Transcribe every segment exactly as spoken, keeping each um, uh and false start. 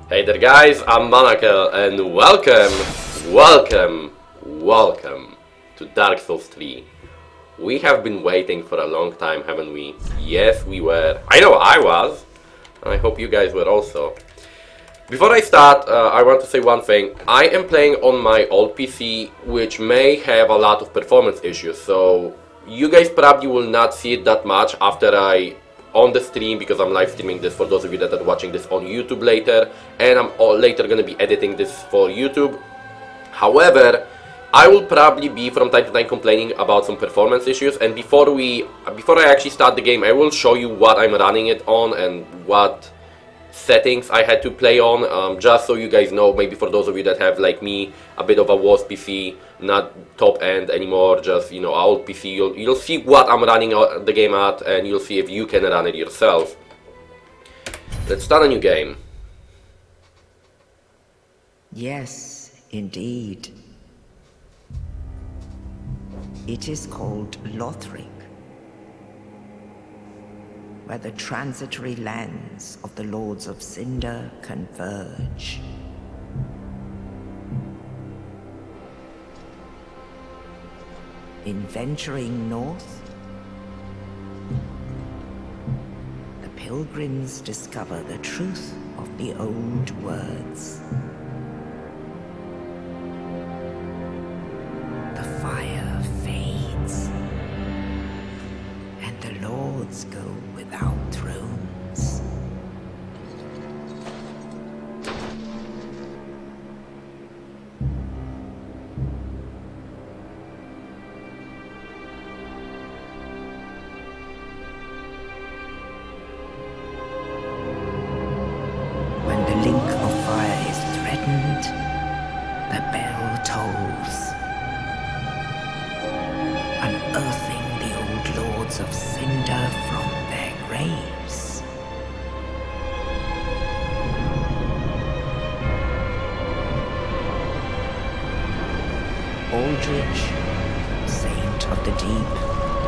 Hey there guys, I'm Monaco and welcome, welcome, welcome to Dark Souls three. We have been waiting for a long time, haven't we? Yes, we were. I know I was, and I hope you guys were also. Before I start, uh, I want to say one thing. I am playing on my old P C, which may have a lot of performance issues, so you guys probably will not see it that much after I on the stream, because I'm live streaming this for those of you that are watching this on YouTube later, and I'm later going to be editing this for YouTube. However, I will probably be from time to time complaining about some performance issues, and before we before I actually start the game, I will show you what I'm running it on and what settings I had to play on, um, just so you guys know, maybe for those of you that have, like me, a bit of a worse P C, not top end anymore, just, you know, old P C, you'll, you'll see what I'm running the game at, and you'll see if you can run it yourself. Let's start a new game. Yes, indeed. It is called Lothric, where the transitory lands of the Lords of Cinder converge. In venturing north, the pilgrims discover the truth of the old words. The fire fades, and the lords go without thrones. When the link of fire is threatened, the bell tolls, unearthing the old lords of Cinder from their graves. Aldrich, saint of the deep,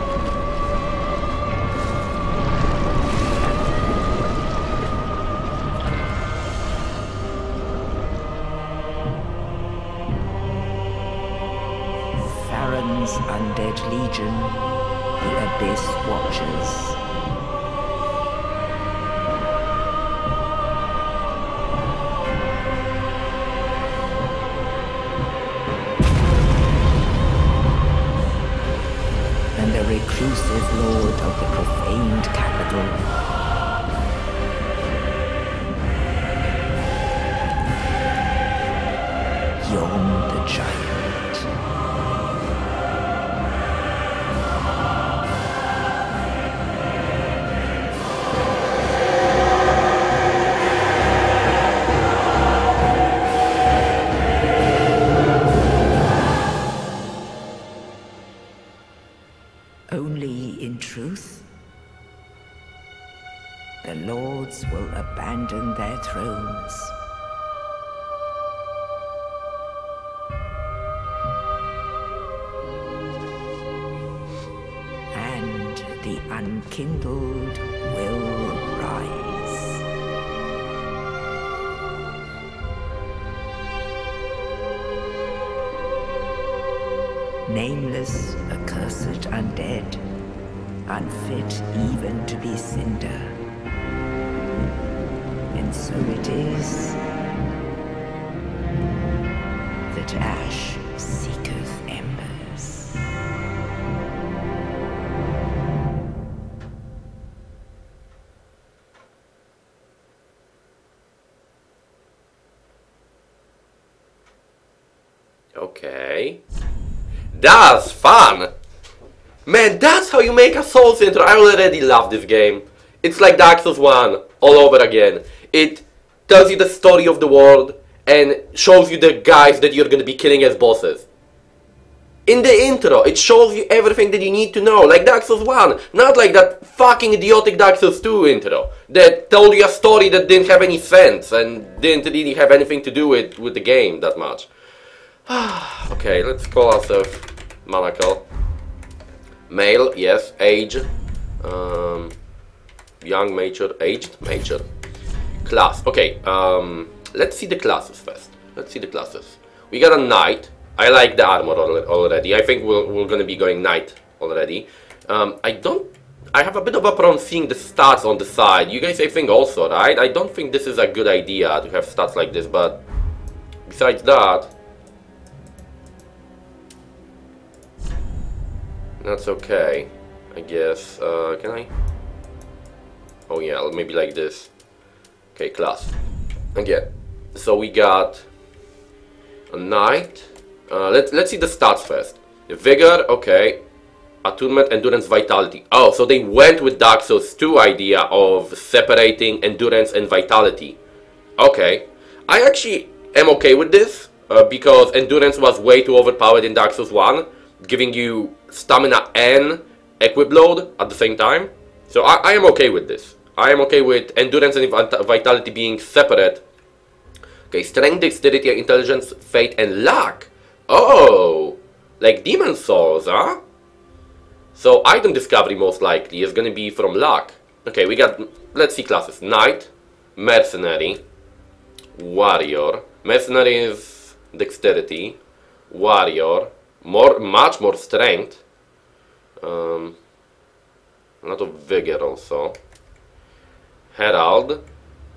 Farron's undead legion, the Abyss Watchers. And the reclusive lord of the profaned capital. Yon the giant. Only in truth, the lords will abandon their thrones. And the unkindled will rise. Nameless, accursed undead, unfit even to be cinder. And so it is that ash seeketh embers. Okay. That's fun! Man, that's how you make a Souls intro. I already love this game. It's like Dark Souls one all over again. It tells you the story of the world and shows you the guys that you're gonna be killing as bosses. In the intro, it shows you everything that you need to know, like Dark Souls one. Not like that fucking idiotic Dark Souls two intro that told you a story that didn't have any sense and didn't really have anything to do with, with the game that much. Okay, let's call ourselves Monaco. Male, yes. Age, um, young, mature, aged, mature. Class, okay. Um, let's see the classes first. Let's see the classes. We got a knight. I like the armor al already. I think we're, we're gonna be going knight already. Um, I don't... I have a bit of a problem seeing the stats on the side. You guys, I think also, right? I don't think this is a good idea to have stats like this, but besides that, that's okay, I guess. Uh, can I? Oh yeah, maybe like this. Okay, class. Again, so we got a knight. Uh, let's let's see the stats first. Vigor, okay. Attunement, endurance, vitality. Oh, so they went with Dark Souls two idea of separating endurance and vitality. Okay. I actually am okay with this, uh, because endurance was way too overpowered in Dark Souls one, giving you stamina and equip load at the same time. So I, I am okay with this. I am okay with endurance and vitality being separate. Okay, strength, dexterity, intelligence, fate, and luck. Oh, like Demon Souls, huh? So item discovery most likely is going to be from luck. Okay, we got, let's see classes. Knight, mercenary, warrior. Mercenary is dexterity, warrior, more, much more strength. Um, a lot of vigor also. Herald.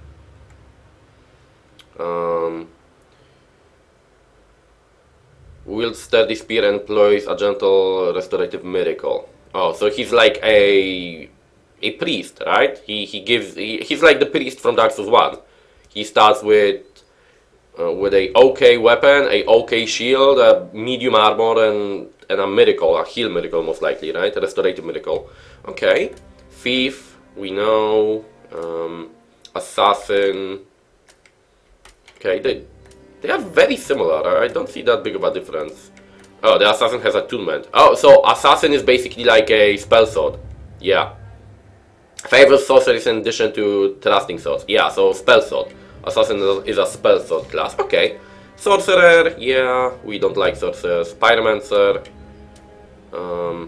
Um, wields sturdy spear and employs a gentle restorative miracle. Oh, so he's like a a priest, right? He he gives he, he's like the priest from Dark Souls one. He starts with uh, with a okay weapon, a okay shield, a medium armor, and and a miracle, a heal miracle most likely, right? A restorative miracle. Okay, thief, we know. Um, assassin. Okay, they they are very similar. I don't see that big of a difference. Oh, the assassin has attunement. Oh, so assassin is basically like a spell sword. Yeah. Favors sorceries in addition to trusting swords. Yeah, so spell sword. Assassin is a spell sword class. Okay. Sorcerer. Yeah, we don't like sorcerers. Pyromancer. Um.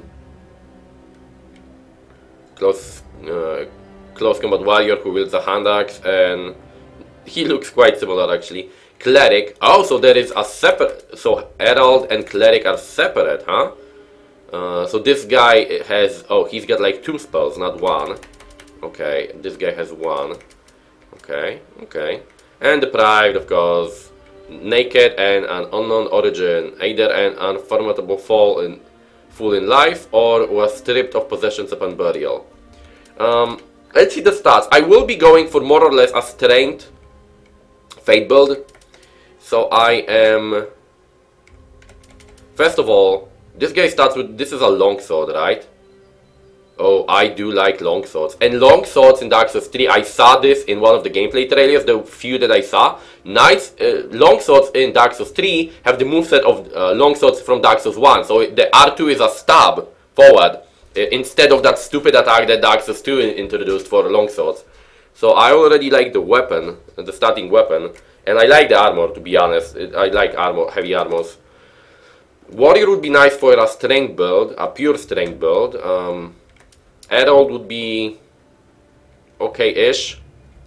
Close. Uh, close combat warrior who wields a hand axe, and he looks quite similar actually. Cleric. Oh, so there is a separate. So Herald and Cleric are separate, huh? Uh, so this guy has. Oh, he's got like two spells, not one. Okay, this guy has one. Okay, okay. And deprived, of course. Naked and an unknown origin. Either an unforgettable fall in fool in life, or was stripped of possessions upon burial. Um, let's see the stats. I will be going for more or less a strength fate build. So I am, first of all, this guy starts with, this is a longsword, right? Oh, I do like longswords. And longswords in Dark Souls three, I saw this in one of the gameplay trailers, the few that I saw. Knights, uh, longswords in Dark Souls three have the moveset of uh, longswords from Dark Souls one. So the R two is a stab forward, uh, instead of that stupid attack that Dark Souls two introduced for longswords. So I already like the weapon, the starting weapon. And I like the armor, to be honest. I like armor, heavy armors. Warrior would be nice for a strength build, a pure strength build. Um, Herald would be okay-ish.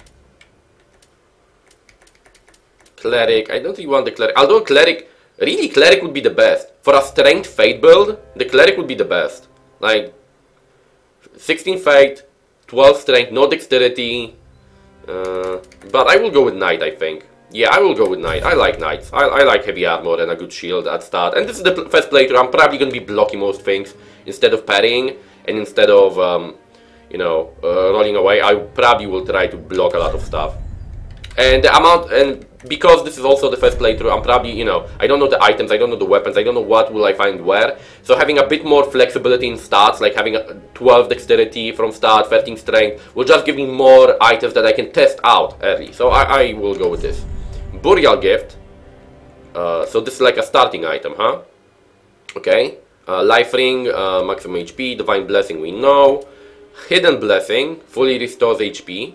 Cleric, I don't really want the Cleric. Although Cleric, really Cleric would be the best. For a strength fate build, the Cleric would be the best. Like, sixteen fate, twelve strength, no dexterity. Uh, but I will go with Knight, I think. Yeah, I will go with Knight. I like Knights. I, I like heavy armor and a good shield at start. And this is the pl first playthrough. I'm probably going to be blocking most things instead of parrying. And instead of, um, you know, uh, rolling away, I probably will try to block a lot of stuff. And the amount, and because this is also the first playthrough, I'm probably, you know, I don't know the items, I don't know the weapons, I don't know what will I find where. So having a bit more flexibility in stats, like having a twelve dexterity from start, thirteen strength, will just give me more items that I can test out early. So I, I will go with this. Burial Gift. Uh, so this is like a starting item, huh? Okay. Uh, Life Ring, uh, maximum H P. Divine Blessing, we know. Hidden Blessing, fully restores H P.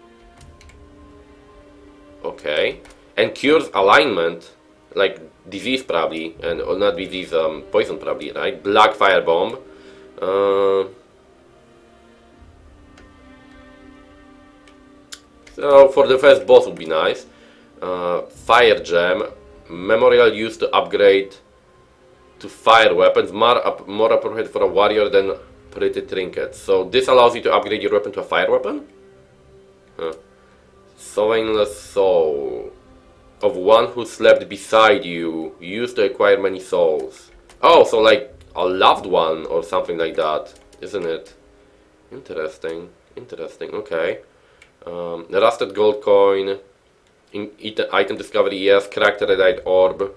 Okay. And cures alignment, like disease probably, and or not disease, um, poison probably, right? Black Fire Bomb. Uh, so for the first boss would be nice. Uh, fire gem. Memorial used to upgrade to fire weapons. More, up, more appropriate for a warrior than pretty trinkets. So this allows you to upgrade your weapon to a fire weapon? Huh. Sovereignless soul. Of one who slept beside you. Used to acquire many souls. Oh, so like a loved one or something like that, isn't it? Interesting. Interesting. Okay. Um, rusted gold coin. In item discovery, yes. Cracked red-eyed orb.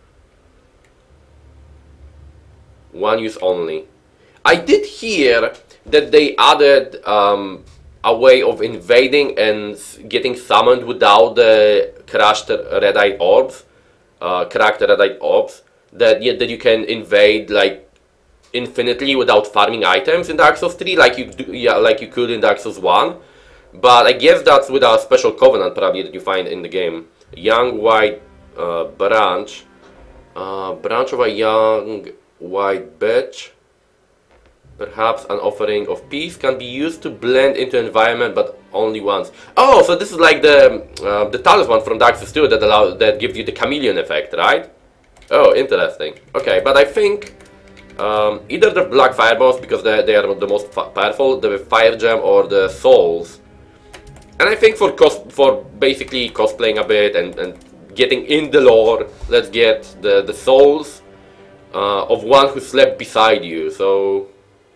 One use only. I did hear that they added um, a way of invading and getting summoned without the crashed red-eyed orbs, uh, cracked red-eyed orbs. That yeah, that you can invade like infinitely without farming items in Dark Souls three, like you do, yeah, like you could in Dark Souls one. But I guess that's with a special covenant probably that you find in the game. Young white uh, branch, uh, branch of a young white bitch. Perhaps an offering of peace can be used to blend into environment, but only once. Oh, so this is like the uh, the talisman from Dark Souls two that allows that gives you the chameleon effect, right? Oh, interesting. Okay, but I think um, either the black fireballs because they they are the most powerful, the fire gem, or the souls. And I think for cos for basically cosplaying a bit and and getting in the lore, let's get the the souls uh, of one who slept beside you. So.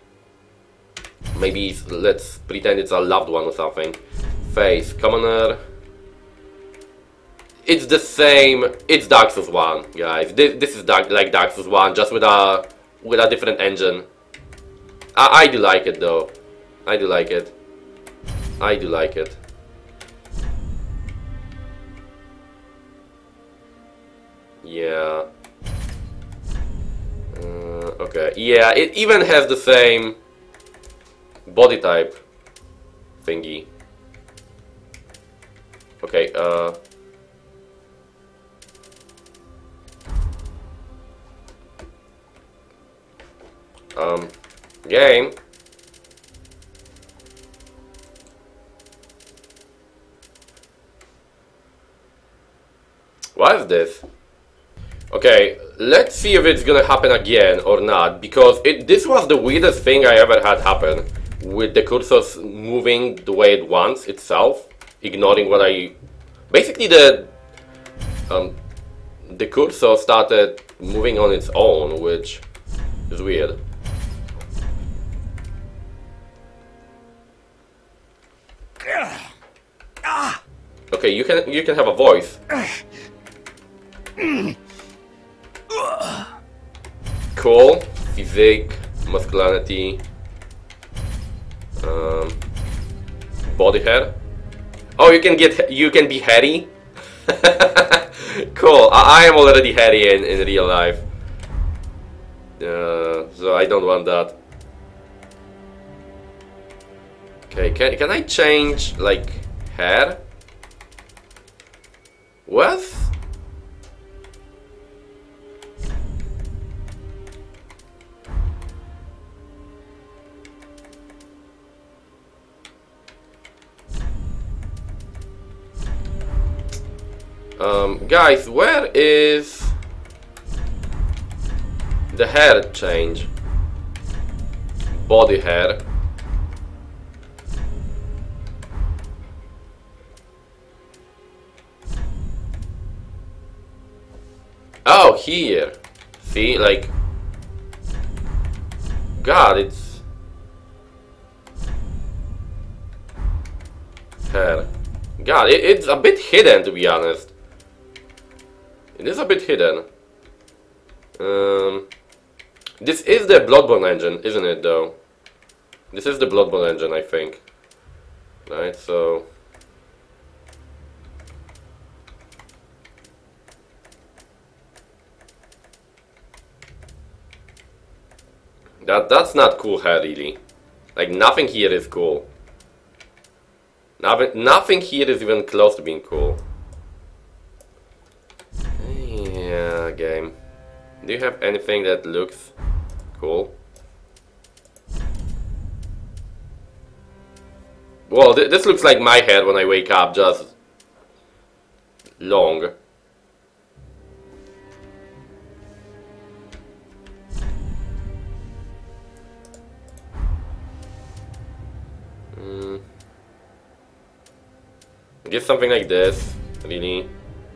Maybe let's pretend it's a loved one or something. Face, commoner. It's the same. It's Dark Souls one, guys. This, this is dark, like Dark Souls one, just with a with a different engine. I, I do like it though. I do like it. I do like it. Yeah. Uh, okay. Yeah. It even has the same body type thingy. Okay, uh um game. What is this? Okay, let's see if it's gonna happen again or not, because it this was the weirdest thing I ever had happen. With the cursors moving the way it wants itself, ignoring what I... Basically the... Um, the cursor started moving on its own, which is weird. Okay, you can you can have a voice. Cool. Physique, masculinity. Um, body hair. Oh, you can get you can be hairy. Cool. I, I am already hairy in, in real life, uh, so I don't want that. Okay, can can I change like hair? What? Um, guys, where is the hair change? Body hair. Oh, here. See, like... God, it's... hair. God, it, it's a bit hidden, to be honest. It is a bit hidden. Um, this is the Bloodborne engine, isn't it, though? This is the Bloodborne engine, I think. Right, so... That, that's not cool hair, really. Like, nothing here is cool. Nothing, nothing here is even close to being cool. Yeah, game. Do you have anything that looks cool? Well, th this looks like my hair when I wake up, just long. Mm. Get something like this, really.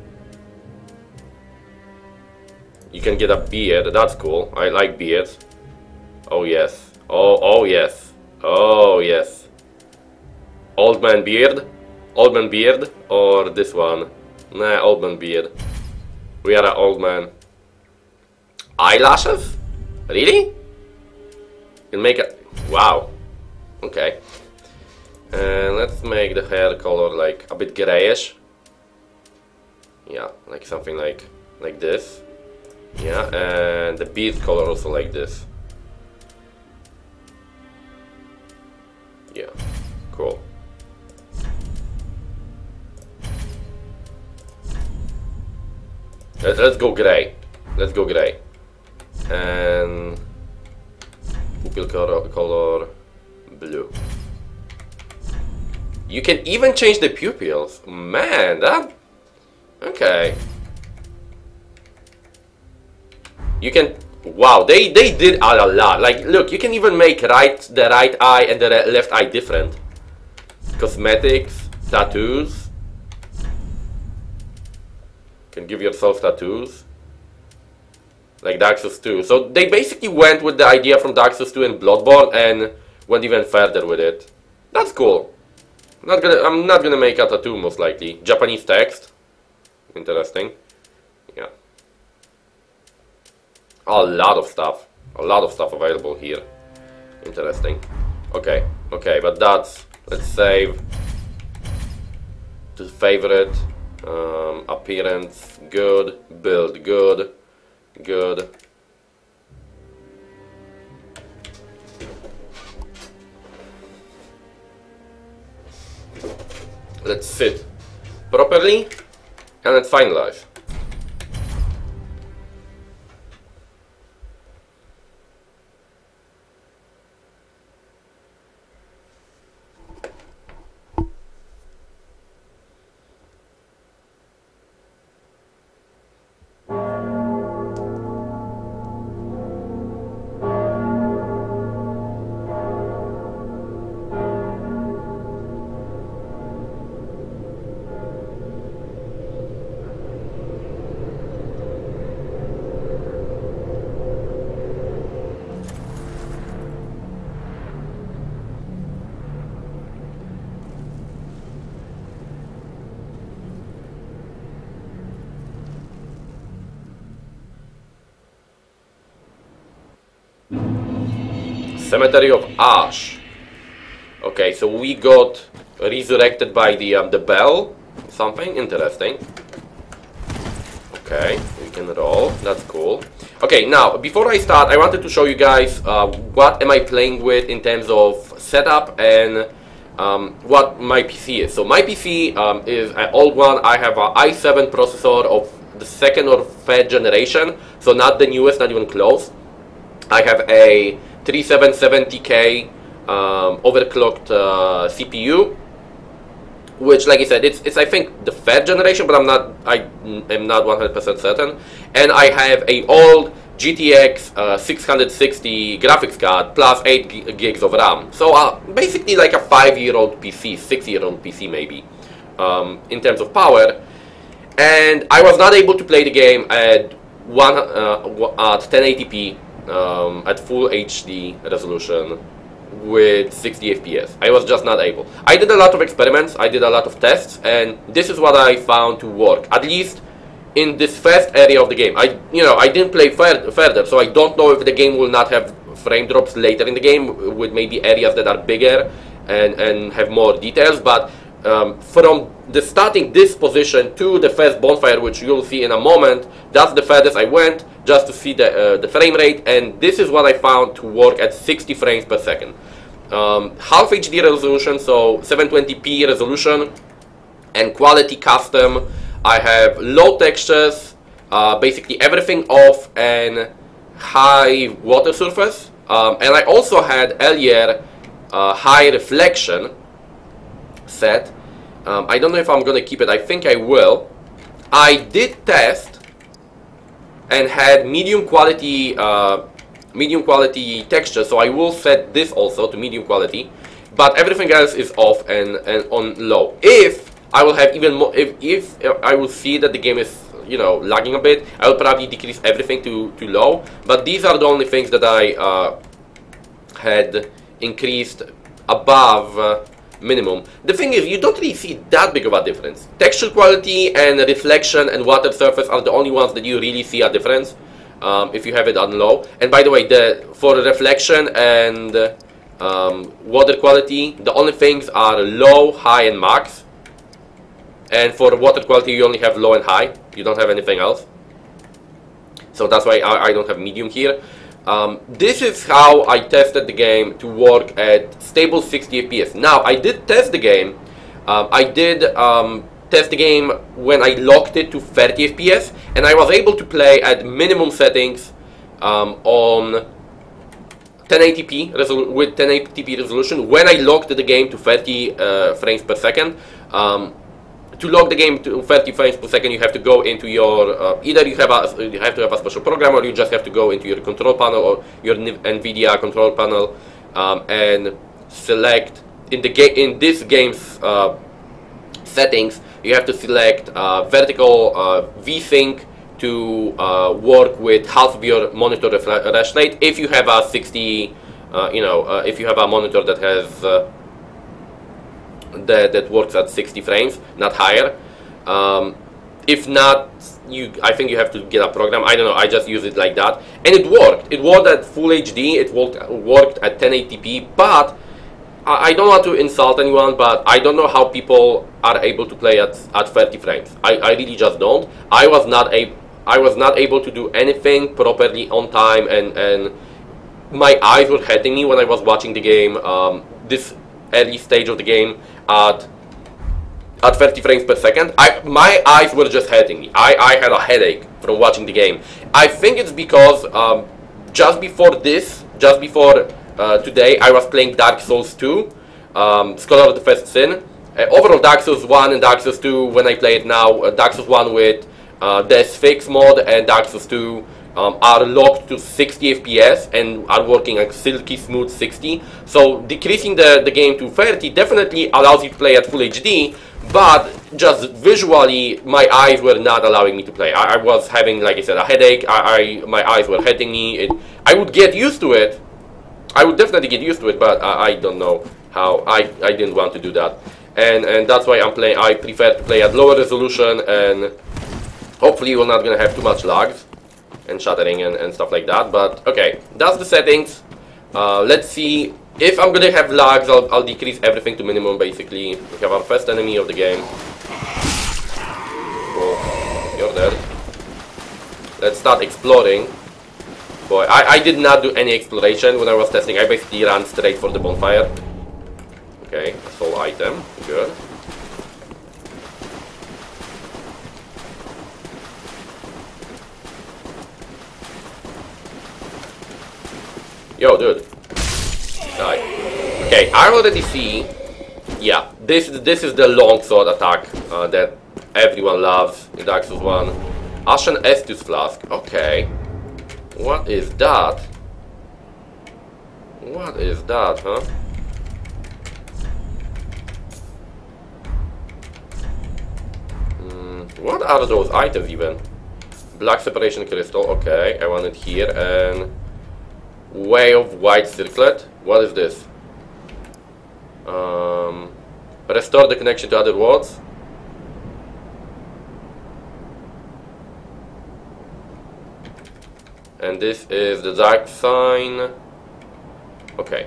You can get a beard, that's cool. I like beards. Oh yes. Oh, oh yes. Oh yes. Old man beard? Old man beard? Or this one? Nah, old man beard. We are an old man. Eyelashes? Really? You can make it. Wow. Okay. And let's make the hair color like a bit grayish. Yeah, like something like like this. Yeah, and the beard color also like this. Yeah, cool. Let's, let's go gray. Let's go gray. And pupil color, color blue. You can even change the pupils. Man, that... Okay. You can... Wow, they, they did add a lot. Like, look, you can even make right the right eye and the left eye different. Cosmetics, tattoos. Can give yourself tattoos. Like Dark Souls two. So they basically went with the idea from Dark Souls two and Bloodborne and went even further with it. That's cool. I'm not gonna, I'm not gonna make a tattoo most likely. Japanese text. Interesting. Yeah. A lot of stuff. A lot of stuff available here. Interesting. Okay, okay, but that's... Let's save. To favorite. Um, appearance, good. Build, good. Good. Let's sit properly and let's finalize. Cemetery of Ash. Okay, so we got resurrected by the um, the bell. Something interesting. Okay, we can roll. That's cool. Okay, now before I start, I wanted to show you guys uh, what am I playing with in terms of setup and um, what my P C is. So my P C um, is an old one. I have an i seven processor of the second or third generation, so not the newest, not even close. I have a thirty-seven seventy K um, overclocked uh, C P U, which, like I said, it's, it's I think the third generation, but I'm not I am not one hundred percent certain. And I have a old G T X uh, six sixty graphics card plus eight gigs of RAM. So uh, basically like a five-year-old P C, six-year-old P C maybe, um, in terms of power. And I was not able to play the game at one uh, at ten eighty p. Um, at full H D resolution with sixty F P S. I was just not able. I did a lot of experiments, I did a lot of tests, and this is what I found to work, at least in this first area of the game. I, you know, I didn't play fur further, so I don't know if the game will not have frame drops later in the game with maybe areas that are bigger and, and have more details, but um, from the starting this position to the first bonfire, which you'll see in a moment, that's the furthest I went, just to see the, uh, the frame rate, and this is what I found to work at sixty frames per second. Um, half H D resolution, so seven twenty p resolution, and quality custom. I have low textures, uh, basically everything off, and high water surface. Um, and I also had earlier uh, high reflection set. Um, I don't know if I'm gonna keep it, I think I will. I did test and had medium quality uh, medium quality texture, so I will set this also to medium quality, but everything else is off and, and on low. If I will have even more, if, if I will see that the game is, you know, lagging a bit, I will probably decrease everything to, to low, but these are the only things that I uh, had increased above uh, minimum. The thing is, you don't really see that big of a difference. Texture quality and reflection and water surface are the only ones that you really see a difference um, if you have it on low. And by the way, the for reflection and um, water quality, the only things are low, high, and max. And for water quality, you only have low and high. You don't have anything else. So that's why I, I don't have medium here. Um, this is how I tested the game to work at stable sixty F P S. Now, I did test the game. Um, I did um, test the game when I locked it to thirty F P S, and I was able to play at minimum settings um, on ten eighty p with ten eighty p resolution when I locked the game to thirty uh, frames per second. Um, To lock the game to thirty frames per second, you have to go into your uh, either you have a you have to have a special program, or you just have to go into your control panel or your NVIDIA control panel um, and select in the game in this game's uh, settings. You have to select uh, vertical uh, V-Sync to uh, work with half of your monitor refresh rate. If you have a sixty, uh, you know, uh, if you have a monitor that has uh, That, that works at sixty frames, not higher. Um, if not, you I think you have to get a program. I don't know. I just use it like that, and it worked. It worked at full H D. It worked worked at ten eighty p. But I, I don't want to insult anyone, but I don't know how people are able to play at at thirty frames. I, I really just don't. I was not a I was not able to do anything properly on time, and and my eyes were hurting me when I was watching the game. Um, this early stage of the game at at thirty frames per second, I my eyes were just hurting me. I, I had a headache from watching the game. I think it's because um, just before this, just before uh, today, I was playing Dark Souls two, um, Scholar of the First Sin. Uh, overall, Dark Souls one and Dark Souls two, when I play it now, uh, Dark Souls one with uh, the S Fix mod and Dark Souls two Um, are locked to sixty F P S and are working at silky smooth sixty. So decreasing the, the game to thirty definitely allows you to play at full H D, but just visually my eyes were not allowing me to play. I, I was having, like I said, a headache. I, I my eyes were hurting me. It, I would get used to it. I would definitely get used to it, but I, I don't know how. I, I didn't want to do that. And, and that's why I'm playing. I prefer to play at lower resolution, and hopefully we're not going to have too much lags and shuttering and, and stuff like that. But okay, that's the settings. Uh, let's see if I'm gonna have lags. I'll, I'll decrease everything to minimum. Basically, we have our first enemy of the game. Whoa, you're dead. Let's start exploring. Boy, I, I did not do any exploration when I was testing. I basically ran straight for the bonfire. Okay, soul item, good. Yo, dude. Die. Okay, I already see. Yeah, this this is the longsword attack uh, that everyone loves in Dark Souls one. Ashen Estus Flask. Okay. What is that? What is that, huh? Mm, what are those items even? Black Separation Crystal. Okay, I want it here. And Way of White Circlet. What is this? Um, restore the connection to other worlds. And this is the Dark Sign. Okay.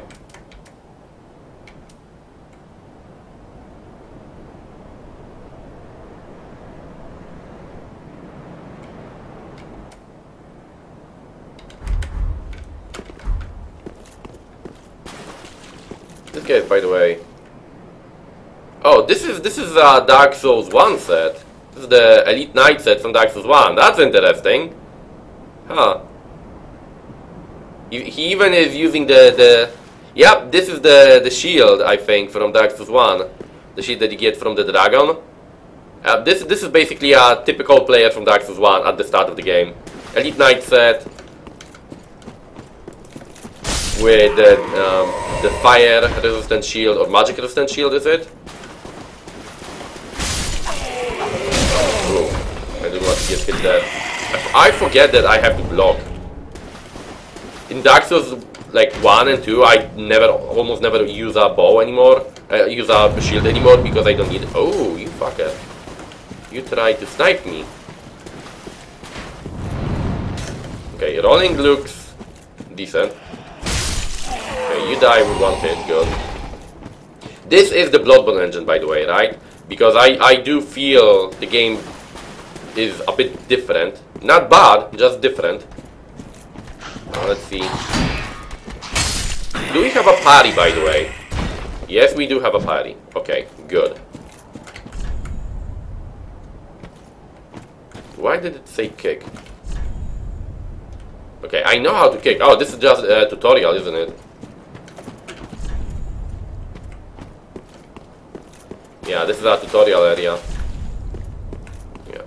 This guy, by the way. Oh, this is this is a Dark Souls one set. This is the Elite Knight set from Dark Souls one. That's interesting. Huh. He, he even is using the the. Yep, this is the the shield, I think, from Dark Souls one. The shield that you get from the dragon. Uh, this, this is basically a typical player from Dark Souls one at the start of the game. Elite Knight set with uh, um, the fire resistant shield or magic resistant shield, is it? Oh, I don't want to get hit there. I forget that I have to block. In Dark Souls like one and two, I never, almost never use a bow anymore. I use a shield anymore because I don't need it. Oh, you fucker. You tried to snipe me. Okay, rolling looks decent. Okay, you die with one hit, good. This is the Bloodborne engine, by the way, right? Because I, I do feel the game is a bit different. Not bad, just different. Uh, let's see. Do we have a party, by the way? Yes, we do have a party. Okay, good. Why did it say kick? Okay, I know how to kick. Oh, this is just a tutorial, isn't it? Yeah, this is our tutorial area. Yeah.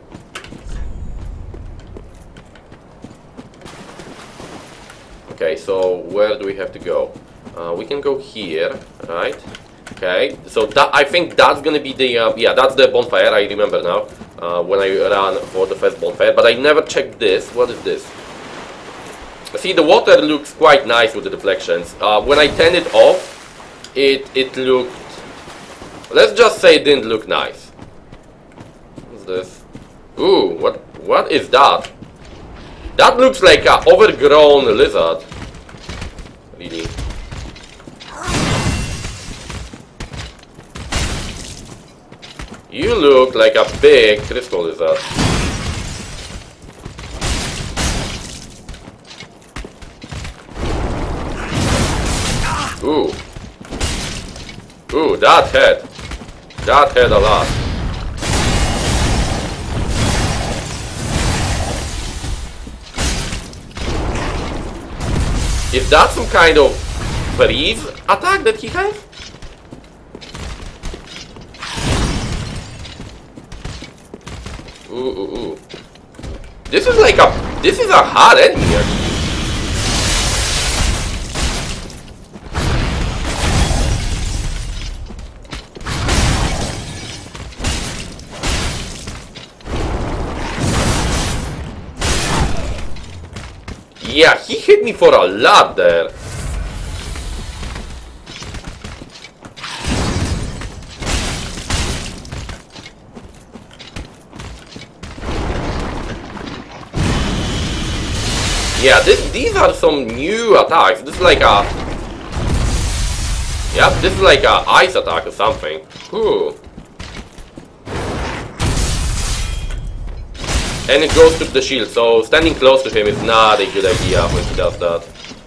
Okay, so where do we have to go? Uh, we can go here, right? Okay, so that, I think that's gonna be the, uh, yeah, that's the bonfire, I remember now. Uh, when I ran for the first bonfire, but I never checked this. What is this? See, the water looks quite nice with the reflections. Uh, when I turned it off, it, it looked... Let's just say it didn't look nice. What's this? Ooh, what, what is that? That looks like an overgrown lizard. Really. You look like a big crystal lizard. Ooh. Ooh, that hit. That hit a lot. Is that some kind of freeze attack that he has? Ooh, ooh, ooh. This is like a... This is a hard enemy, actually. Yeah, he hit me for a lot there. Yeah, this, these are some new attacks. This is like a... Yeah, this is like a ice attack or something. Ooh. And it goes through the shield, so standing close to him is not a good idea when he does that.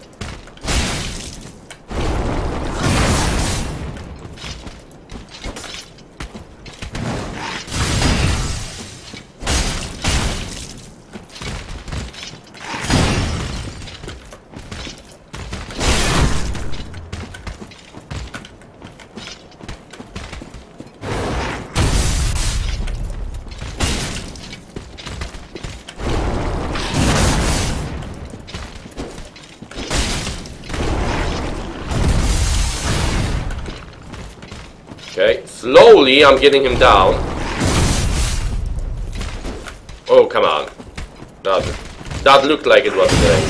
Okay, slowly I'm getting him down. Oh, come on. That, that looked like it was great.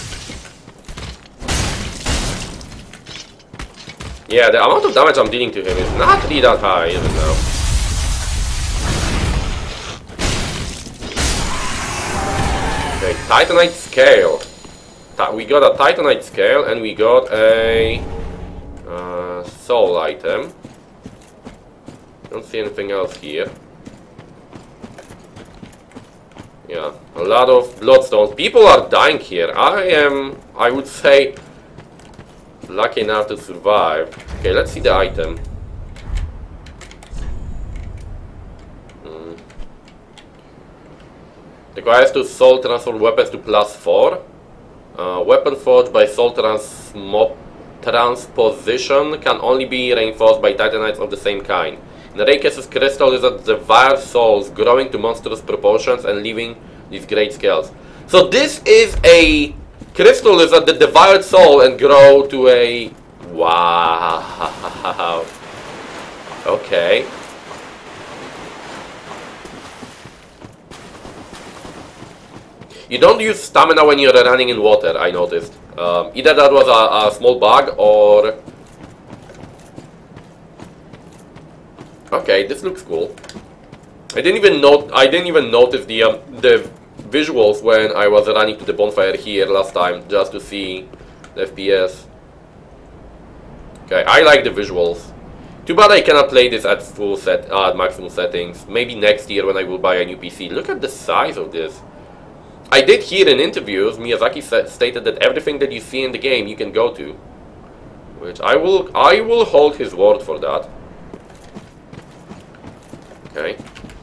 Yeah, the amount of damage I'm dealing to him is not really that high even now. Okay, Titanite Scale. We got a Titanite Scale and we got a uh, soul item. Don't see anything else here. Yeah, a lot of bloodstones. People are dying here. I am, I would say, lucky enough to survive. Okay, let's see the item. Hmm. Requires to soul transfer weapons to plus four. Uh, weapon forged by soul transmo transposition can only be reinforced by titanites of the same kind. Narekes' crystal is at devoured souls, growing to monstrous proportions and leaving these great scales. So this is a crystal lizard that devoured soul and grow to a... Wow. Okay. You don't use stamina when you're running in water, I noticed. Um, either that was a, a small bug or... Okay, this looks cool. I didn't even note. I didn't even notice the um, the visuals when I was running to the bonfire here last time, just to see the F P S. Okay, I like the visuals. Too bad I cannot play this at full set, uh, at maximum settings. Maybe next year when I will buy a new P C. Look at the size of this. I did hear in interviews, Miyazaki stated that everything that you see in the game you can go to, which I will. I will hold his word for that. Okay.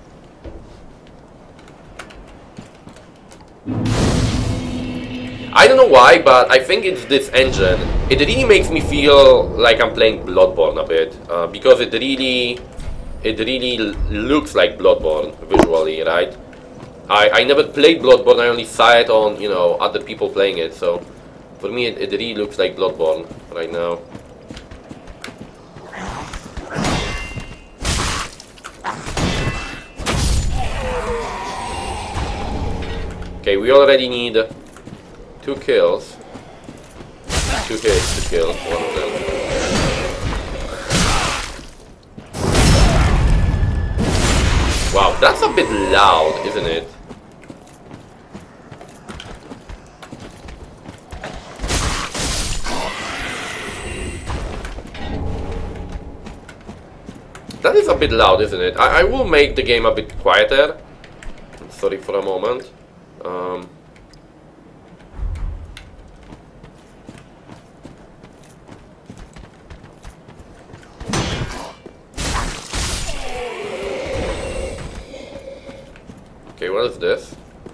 I don't know why, but I think it's this engine. It really makes me feel like I'm playing Bloodborne a bit, uh, because it really, it really looks like Bloodborne visually, right? I I never played Bloodborne. I only saw it on, you know, other people playing it. So for me, it, it really looks like Bloodborne right now. Okay, we already need two kills. Two hits to kill one of them. Wow, that's a bit loud, isn't it? That is a bit loud, isn't it? I, I will make the game a bit quieter. Sorry for a moment. Um, okay, what is this?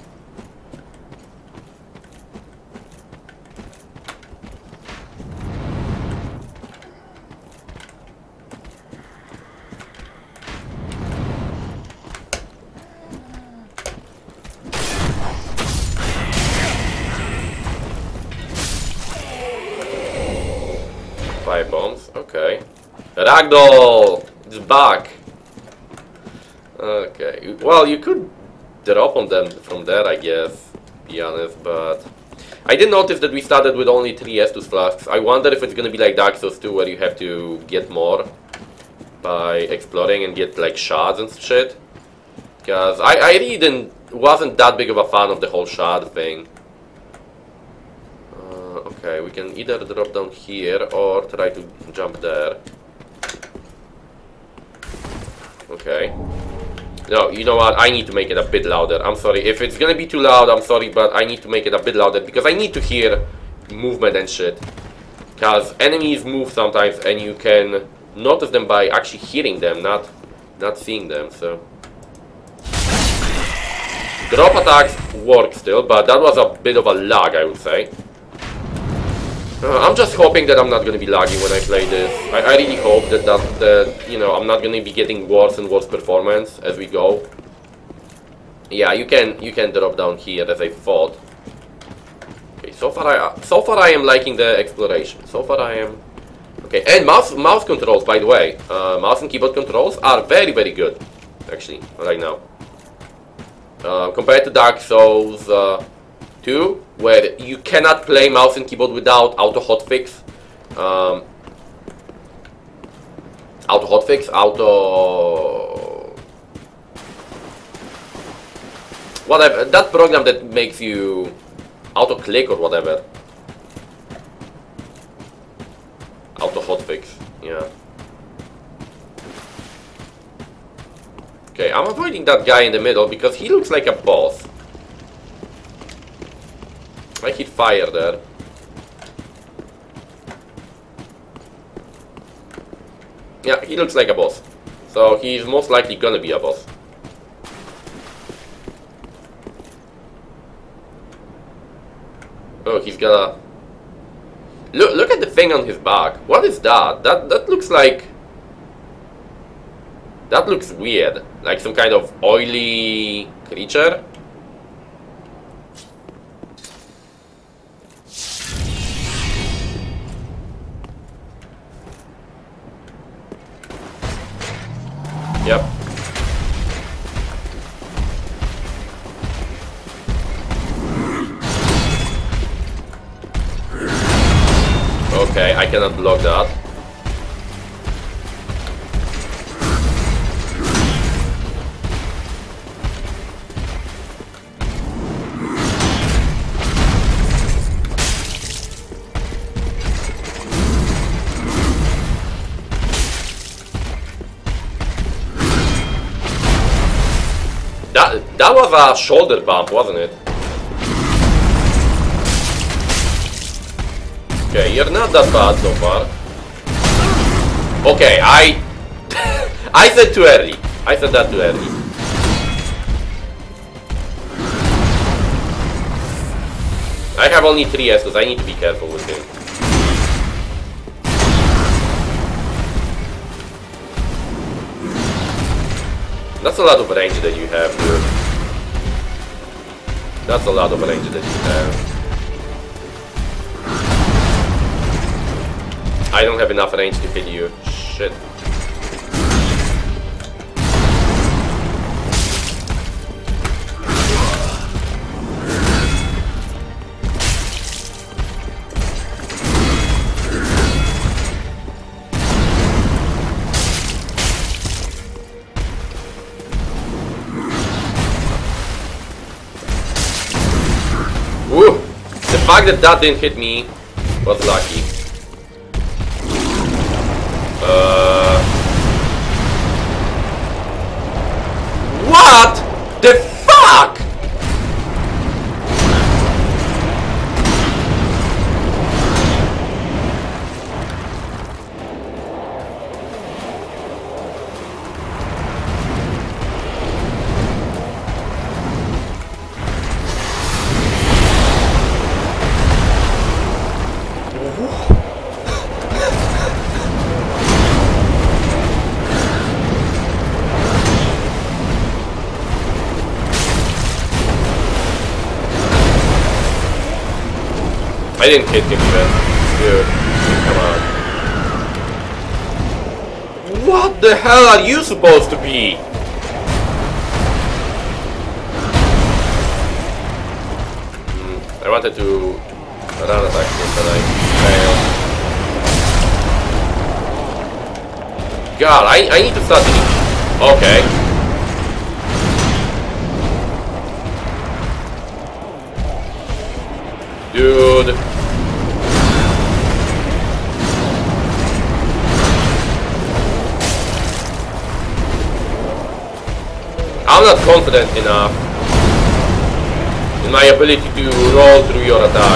Fire bombs, okay. Ragdoll! It's back! Okay, well, you could drop on them from there, I guess, to be honest, but... I did notice that we started with only three Estus flasks. I wonder if it's gonna be like Dark Souls two, where you have to get more by exploring and get, like, shards and shit. Because I, I really didn't, wasn't that big of a fan of the whole shard thing. Okay, we can either drop down here or try to jump there. Okay. No, you know what? I need to make it a bit louder. I'm sorry. If it's gonna be too loud, I'm sorry, but I need to make it a bit louder because I need to hear movement and shit. Because enemies move sometimes and you can notice them by actually hearing them, not, not seeing them, so... Drop attacks work still, but that was a bit of a lag, I would say. Uh, I'm just hoping that I'm not going to be lagging when I play this. I, I really hope that, that, that, you know, I'm not going to be getting worse and worse performance as we go. Yeah, you can you can drop down here as I thought. Okay, so far I so far I am liking the exploration. So far I am okay. And mouse mouse controls, by the way, uh, mouse and keyboard controls are very very good, actually, right now. Uh, compared to Dark Souls uh, two, where you cannot play mouse and keyboard without auto hotfix. Um, auto hotfix, auto... whatever, that program that makes you auto click or whatever. Auto hotfix, yeah. Okay, I'm avoiding that guy in the middle because he looks like a boss. I hit fire there. Yeah, he looks like a boss. So he's most likely gonna be a boss. Oh, he's gonna... Look, look at the thing on his back. What is that? That, that looks like... That looks weird. Like some kind of oily creature. Yep. Okay, I cannot block that. That, that was a shoulder bump, wasn't it? Okay, you're not that bad so far. Okay, I... I said too early. I said that too early. I have only three S's, I need to be careful with him. That's a lot of range that you have, dude. That's a lot of range that you have. I don't have enough range to hit you. Shit. Woo! The fact that that didn't hit me was lucky. Uh... What the fuck? I didn't hit him even. Dude, come on. What the hell are you supposed to be? Mm, I wanted to run attack him, but I failed. God, I, I need to start doing... Okay. Dude. I'm not confident enough in my ability to roll through your attack.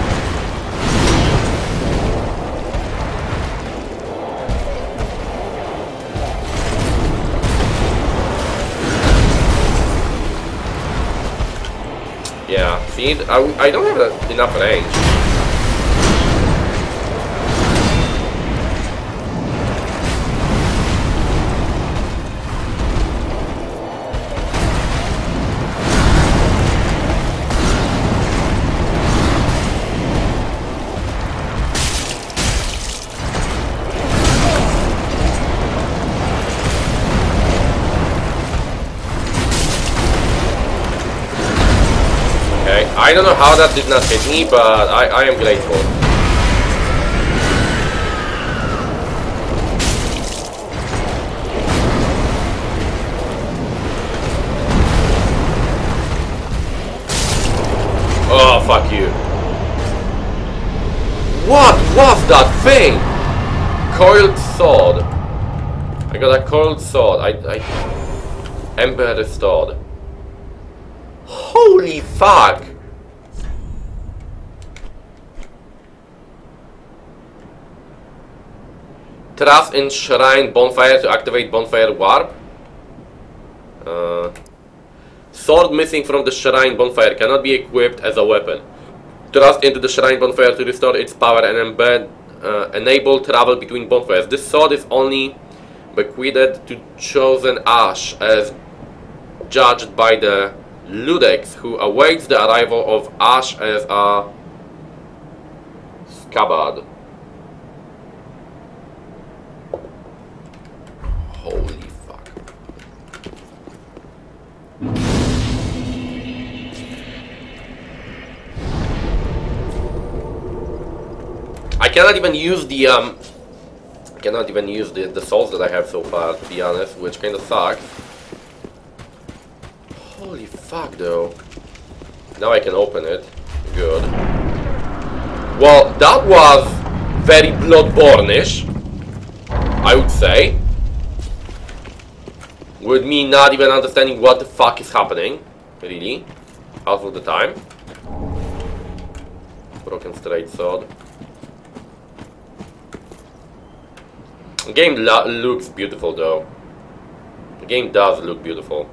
Yeah, see, I, I don't have that enough range. I don't know how that did not hit me, but I, I am grateful. Oh, fuck you. What was that thing? Coiled sword. I got a coiled sword. I... I... Ember restored. Holy fuck! Trust in Shrine Bonfire to activate Bonfire Warp. Uh, sword missing from the Shrine Bonfire cannot be equipped as a weapon. Thrust into the Shrine Bonfire to restore its power and embed, uh, enable travel between bonfires. This sword is only bequeathed to chosen Ash as judged by the Ludex, who awaits the arrival of Ash as a scabbard. Holy fuck. I cannot even use the um I cannot even use the, the souls that I have so far, to be honest, which kinda sucks. Holy fuck though. Now I can open it. Good. Well, that was very Bloodborne-ish, I would say. With me not even understanding what the fuck is happening, really, half of the time. Broken straight sword. The game lo looks beautiful though. The game does look beautiful.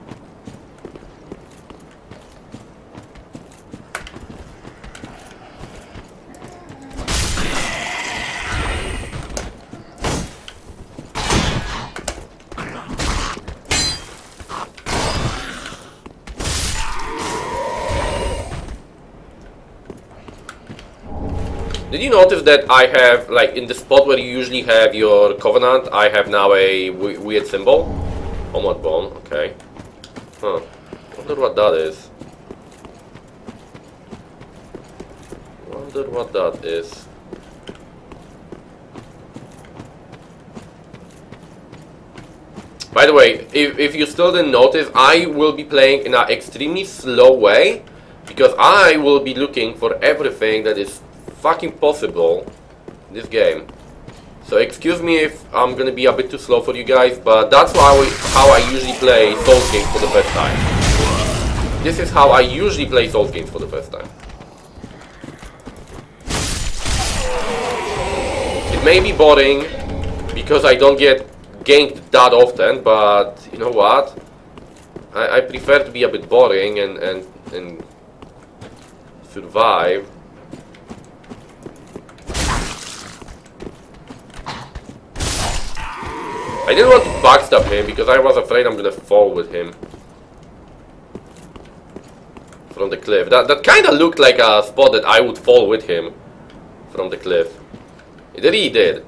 Did you notice that I have, like, in the spot where you usually have your Covenant, I have now a w weird symbol? Homeward Bone, okay. Huh. Wonder what that is. Wonder what that is. By the way, if, if you still didn't notice, I will be playing in an extremely slow way, because I will be looking for everything that is fucking possible in this game. So excuse me if I'm gonna be a bit too slow for you guys, but that's how I, how I usually play Souls games for the first time. This is how I usually play Souls games for the first time. It may be boring because I don't get ganked that often, but you know what? I, I prefer to be a bit boring and, and, and survive. I didn't want to backstab him because I was afraid I'm gonna fall with him from the cliff. That that kind of looked like a spot that I would fall with him from the cliff. It really did.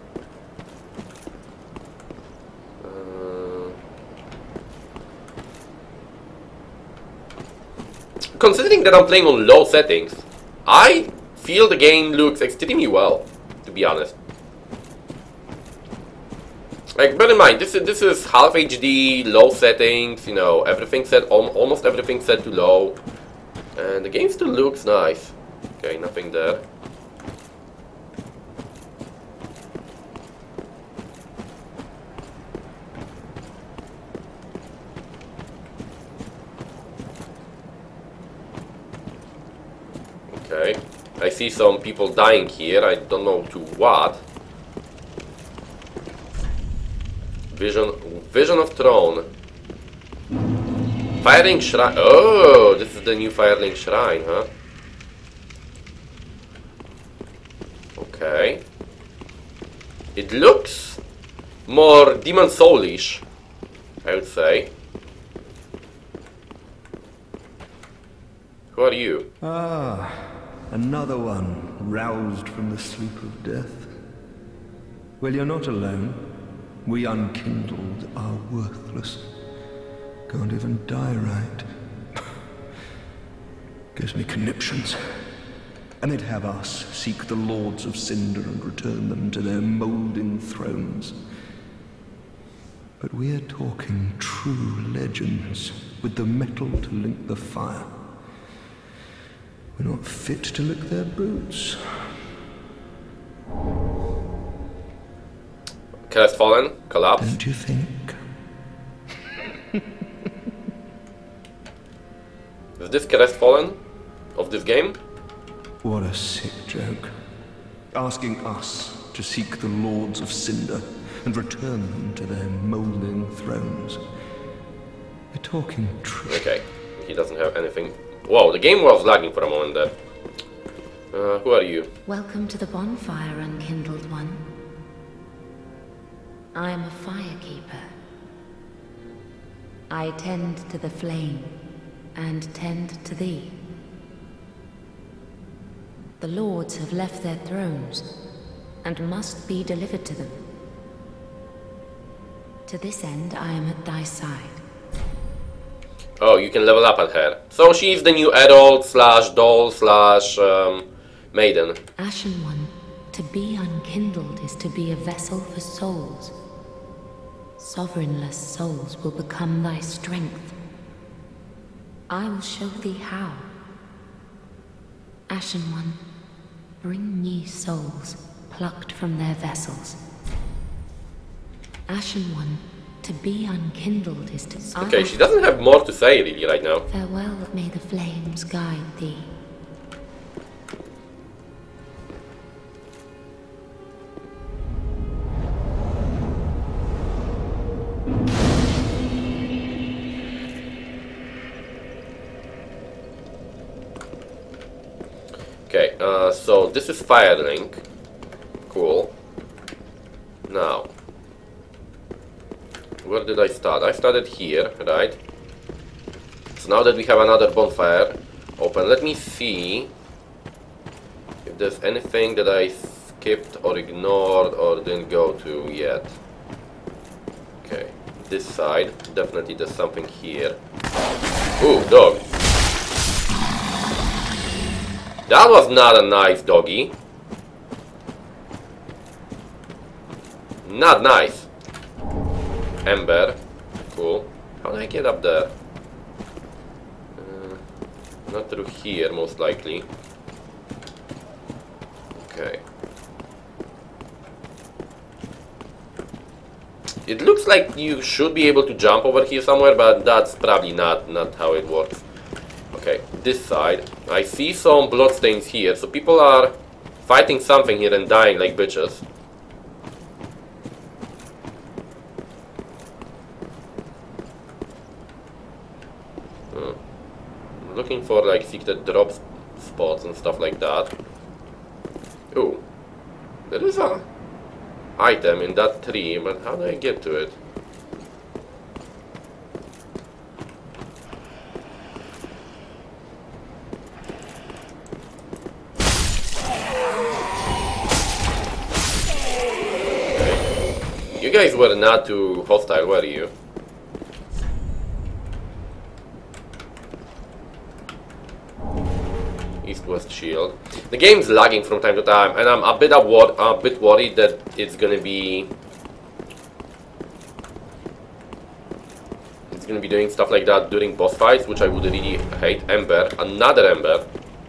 Uh, considering that I'm playing on low settings, I feel the game looks extremely well, to be honest. Like, bear in mind, this is this is half H D, low settings, you know, everything set, al almost everything set to low, and the game still looks nice. Okay, nothing there. Okay, I see some people dying here. I don't know to what. Vision, Vision of Throne. Firelink Shrine. Oh, this is the new Firelink Shrine, huh? Okay. It looks more Demon Soulish, I would say. Who are you? Ah, another one roused from the sleep of death. Well, you're not alone. We unkindled are worthless. Can't even die right. Gives me conniptions. And they'd have us seek the Lords of Cinder and return them to their moulding thrones. But we're talking true legends, with the metal to link the fire. We're not fit to lick their boots. Crestfallen, collapse. Don't you think? Is this Crestfallen of this game? What a sick joke. Asking us to seek the Lords of Cinder and return them to their moulding thrones. We're talking true. Okay, he doesn't have anything. Whoa, the game was lagging for a moment there. Uh, who are you? Welcome to the bonfire, unkindled one. I am a firekeeper. I tend to the flame, and tend to thee. The lords have left their thrones, and must be delivered to them. To this end, I am at thy side. Oh, you can level up at her. So she's the new adult slash doll slash um, maiden. Ashen One, to be unkindled is to be a vessel for souls. Sovereignless souls will become thy strength. I will show thee how. Ashen One, bring me souls plucked from their vessels. Ashen One, to be unkindled is to... Okay, she doesn't have more to say really right now. Farewell, may the flames guide thee. Okay, uh, so this is Firelink. Cool. Now, where did I start? I started here, right? So now that we have another bonfire open, let me see if there's anything that I skipped or ignored or didn't go to yet. Okay, this side, definitely there's something here. Ooh, dog. That was not a nice doggy. Not nice. Ember. Cool. How do I get up there? Uh, not through here, most likely. Okay. It looks like you should be able to jump over here somewhere, but that's probably not, not how it works. Okay, this side. I see some bloodstains here, so people are fighting something here and dying like bitches. Hmm. I'm looking for like secret drop spots and stuff like that. Ooh, there is a item in that tree, but how do I get to it? You guys were not too hostile, were you? East-West shield. The game's lagging from time to time, and I'm a bit, a bit worried that it's gonna be... It's gonna be doing stuff like that during boss fights, which I would really hate. Ember. Another Ember.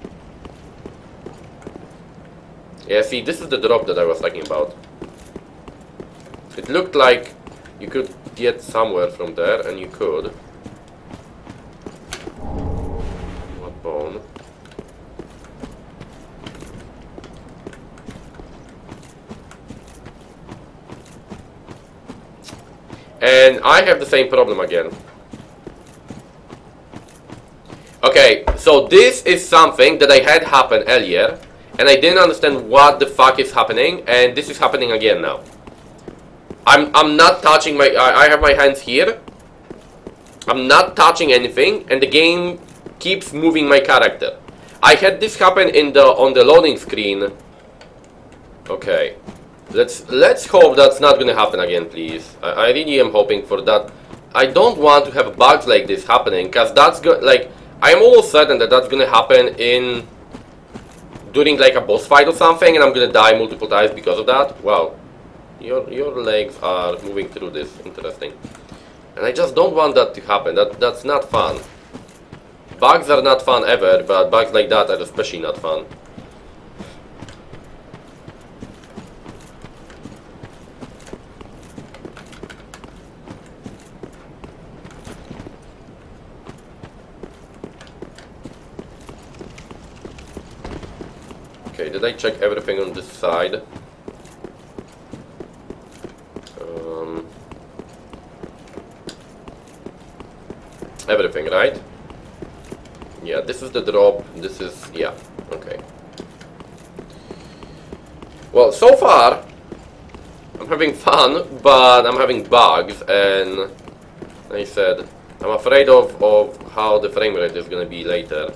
Yeah, see, this is the drop that I was talking about. It looked like you could get somewhere from there, and you could. What bone? And I have the same problem again. Okay, so this is something that I had happen earlier, and I didn't understand what the fuck is happening, and this is happening again now. I'm, I'm not touching my... I, I have my hands here. I'm not touching anything, and the game keeps moving my character. I had this happen in the on the loading screen. Okay. Let's let's hope that's not gonna happen again, please. I, I really am hoping for that. I don't want to have bugs like this happening, because that's go like... I'm almost certain that that's gonna happen in... during like a boss fight or something, and I'm gonna die multiple times because of that. Wow. Your, your legs are moving through this. Interesting. And I just don't want that to happen. That, that's not fun. Bugs are not fun ever, but bugs like that are especially not fun. Okay, did I check everything on this side? Um, everything, right? Yeah, this is the drop, this is... yeah, okay. Well, so far, I'm having fun, but I'm having bugs, and like I said, I'm afraid of, of how the frame rate is gonna be later.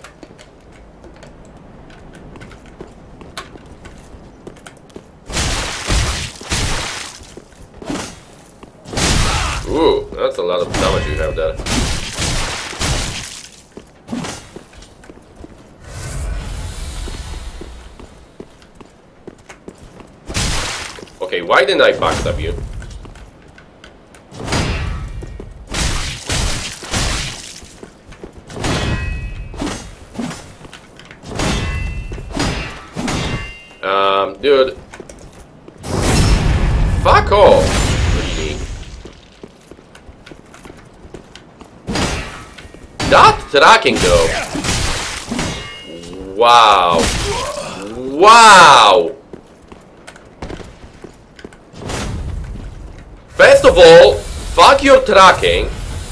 Ooh, that's a lot of damage you have there. Okay, why didn't I backstab you? Um, dude. Fuck off! Really? That tracking though. Wow. Wow! First of all, fuck your tracking.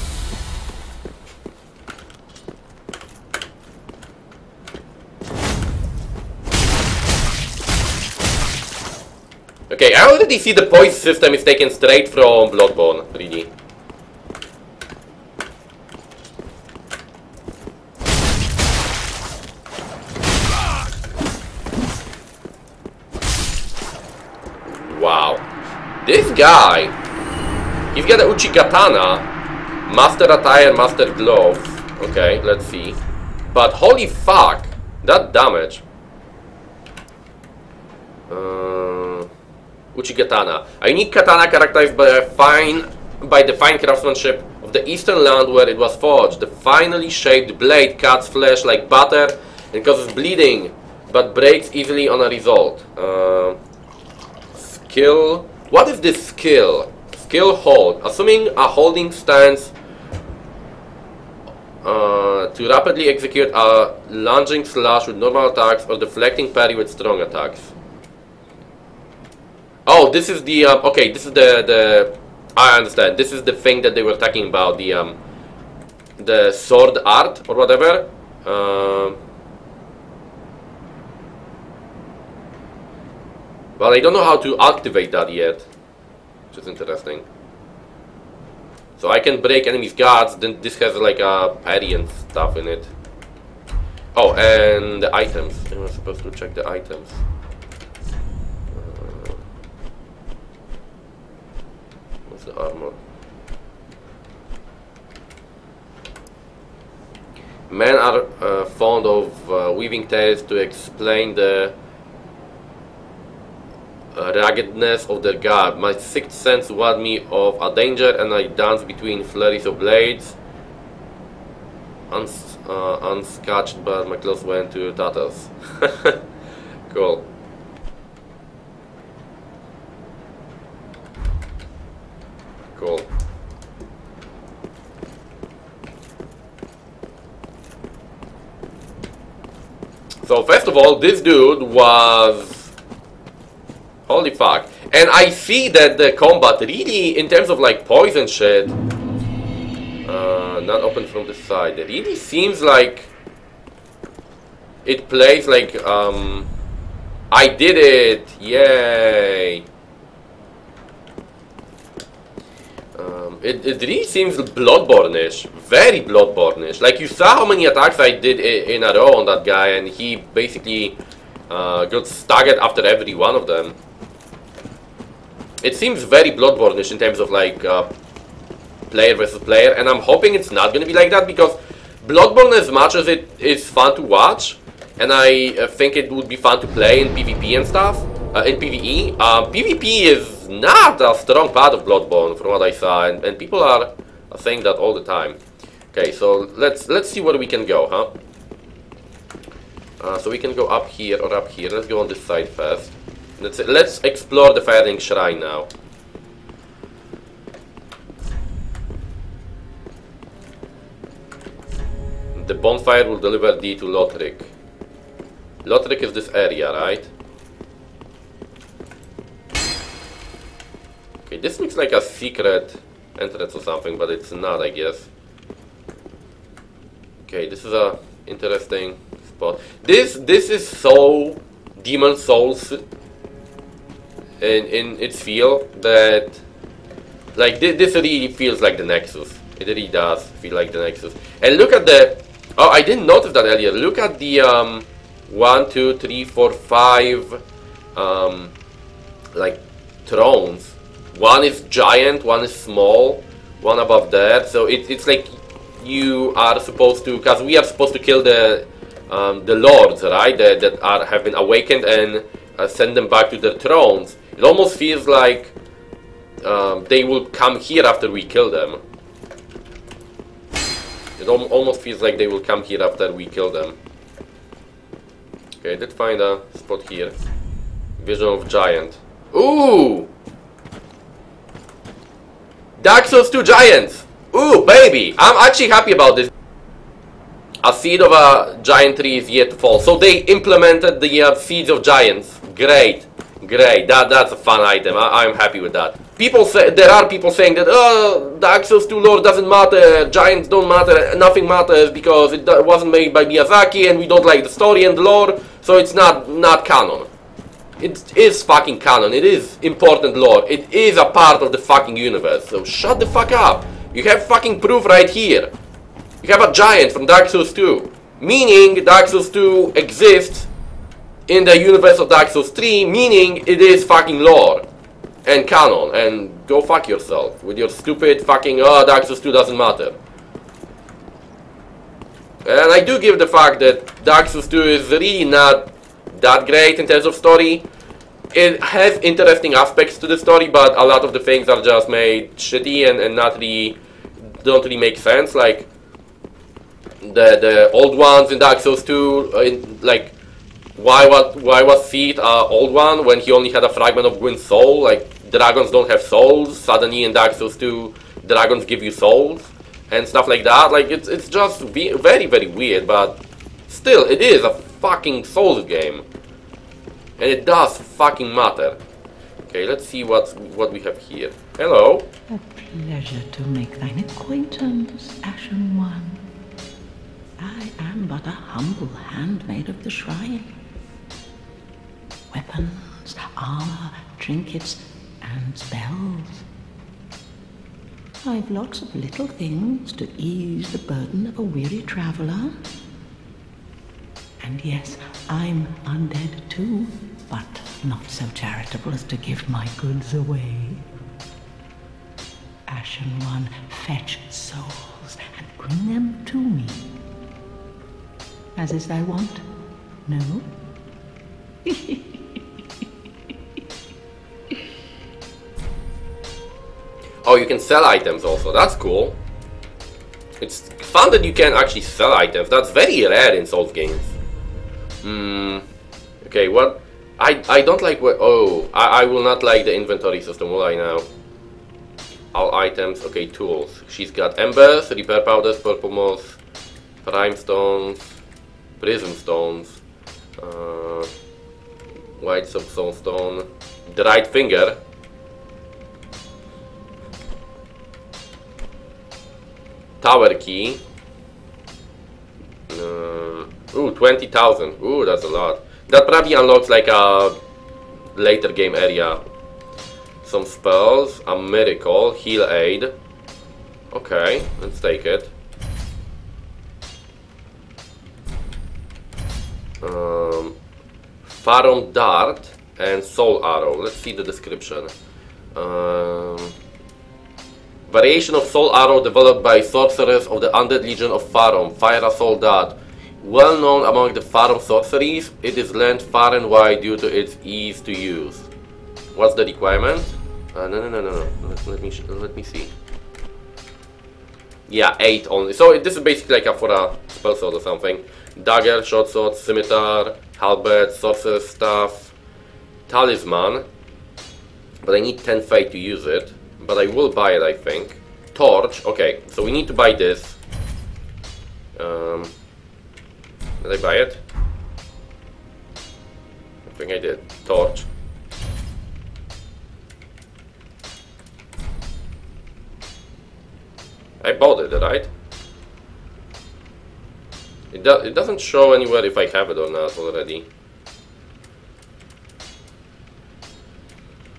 Okay, I already see the poise system is taken straight from Bloodborne, really. Wow. This guy, he's got a Uchi Katana, Master Attire, Master Glove. Okay, let's see. But holy fuck, that damage. Uh, Uchi Katana. A unique katana characterized by, a fine, by the fine craftsmanship of the eastern land where it was forged. The finely shaped blade cuts flesh like butter and causes bleeding, but breaks easily on a result. Uh, skill. What is this skill? Skill hold. Assuming a holding stance uh, to rapidly execute a lunging slash with normal attacks or deflecting parry with strong attacks. Oh, this is the um, okay. This is the the. I understand. This is the thing that they were talking about. The um, the sword art or whatever. Um, well, I don't know how to activate that yet, which is interesting. So I can break enemies' guards. Then this has like a parry and stuff in it. Oh, and the items. I was supposed to check the items. The armor. Men are uh, fond of uh, weaving tales to explain the uh, ruggedness of their garb. My sixth sense warned me of a danger, and I danced between flurries of blades, uns uh, unscathed, but my clothes went to tatters. Cool. Cool. So first of all, this dude was... Holy fuck. And I see that the combat really, in terms of like poison shit, uh, not open from the side, it really seems like it plays like, um, I did it, yay. Um, it, it really seems Bloodborne-ish, very Bloodborne-ish. Like, you saw how many attacks I did in, in a row on that guy, and he basically uh, got staggered after every one of them. It seems very Bloodborne-ish in terms of like uh, player versus player, and I'm hoping it's not going to be like that, because Bloodborne, as much as it is fun to watch, and I uh, think it would be fun to play in PvP and stuff, uh, in PvE, uh, PvP is not a strong part of Bloodborne from what I saw, and, and people are, are saying that all the time. Okay, so let's let's see where we can go, huh? Uh, so we can go up here or up here. Let's go on this side first. Let's let's explore the Firing Shrine now. The bonfire will deliver thee to Lothric. Lothric is this area, right? Okay, this looks like a secret entrance or something, but it's not, I guess. Okay, this is a interesting spot. This this is so Demon Souls in, in its feel that, like, th this really feels like the Nexus. It really does feel like the Nexus. And look at the, oh, I didn't notice that earlier. Look at the, um, one, two, three, four, five, um, like, thrones. One is giant, one is small, one above that. So it, it's like you are supposed to, because we are supposed to kill the um, the lords, right? That, that are have been awakened and uh, send them back to their thrones. It almost feels like um, they will come here after we kill them. It al almost feels like they will come here after we kill them. Okay, I did find a spot here. Vision of giant. Ooh! Dark Souls two giants! Ooh, baby! I'm actually happy about this. A seed of a giant tree is yet to fall. So they implemented the uh, seeds of giants. Great. Great. That, that's a fun item. I, I'm happy with that. People say, there are people saying that, oh, Dark Souls two lore doesn't matter, giants don't matter, nothing matters because it wasn't made by Miyazaki and we don't like the story and the lore, so it's not, not canon. It is fucking canon. It is important lore. It is a part of the fucking universe. So shut the fuck up. You have fucking proof right here. You have a giant from Dark Souls two. Meaning Dark Souls two exists in the universe of Dark Souls three. Meaning it is fucking lore. And canon. And go fuck yourself. With your stupid fucking, oh, Dark Souls two doesn't matter. And I do give the fact that Dark Souls two is really not that great in terms of story. It has interesting aspects to the story, but a lot of the things are just made shitty and, and not really, don't really make sense. Like the the old ones in Dark Souls two, uh, in, like why was why was Seed uh, old one when he only had a fragment of Gwyn's soul? Like dragons don't have souls. Suddenly in Dark Souls two, dragons give you souls and stuff like that. Like it's it's just very very weird, but still it is a fucking Souls game, and it does fucking matter. Okay, let's see what what we have here. Hello. A pleasure to make thine acquaintance, Ashen One. I am but a humble handmaid of the shrine. Weapons, armor, trinkets, and spells. I've lots of little things to ease the burden of a weary traveler. And yes, I'm undead too, but not so charitable as to give my goods away. Ashen One, fetch souls and bring them to me. As is thy wont, no? Oh, you can sell items also. That's cool. It's fun that you can actually sell items. That's very rare in Souls games. Hmm. Okay, what? I I don't like what. Oh, I I will not like the inventory system, will I now? All items. Okay, tools. She's got embers, repair powders, purple moss, prime stones, prism stones, uh, white soapstone stone, dried finger. Tower key. Uh, ooh, twenty thousand. Ooh, that's a lot. That probably unlocks like a later game area. Some spells, a miracle, heal aid. Okay, let's take it. Um, Pharaoh dart and soul arrow. Let's see the description. Um, Variation of soul arrow developed by sorcerers of the undead legion of Pharaoh. Fire a soul dart. Well known among the Pharaoh sorceries, it is lent far and wide due to its ease to use. What's the requirement? Uh, no, no, no, no, no. Let, let me let me see. Yeah, eight only. So this is basically like a for a spell sword or something. Dagger, short sword, scimitar, halberd, sorcerer's staff, talisman. But I need ten fate to use it. But I will buy it, I think. Torch. Okay, so we need to buy this. Um, did I buy it? I think I did. Torch. I bought it, right? It, do it doesn't show anywhere if I have it or not already.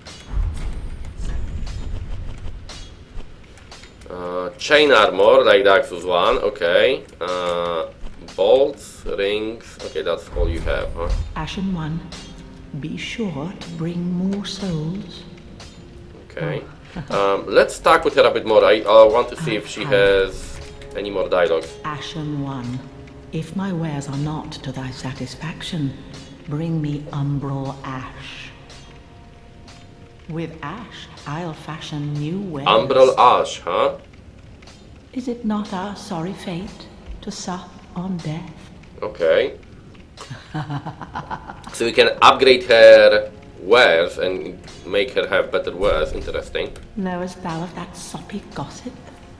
chain armor, like the Axus one, okay. Uh, bolts, rings, okay, that's all you have, huh? Ashen One, be sure to bring more souls. Okay. Um, let's talk with her a bit more. I uh, want to see if she has any more dialogues. Ashen One, if my wares are not to thy satisfaction, bring me umbral ash. With ash, I'll fashion new wares. Umbral ash, huh? Is it not our sorry fate to sup on death? Okay. So we can upgrade her wares and make her have better wares. Interesting. Knowest thou of that soppy gossip?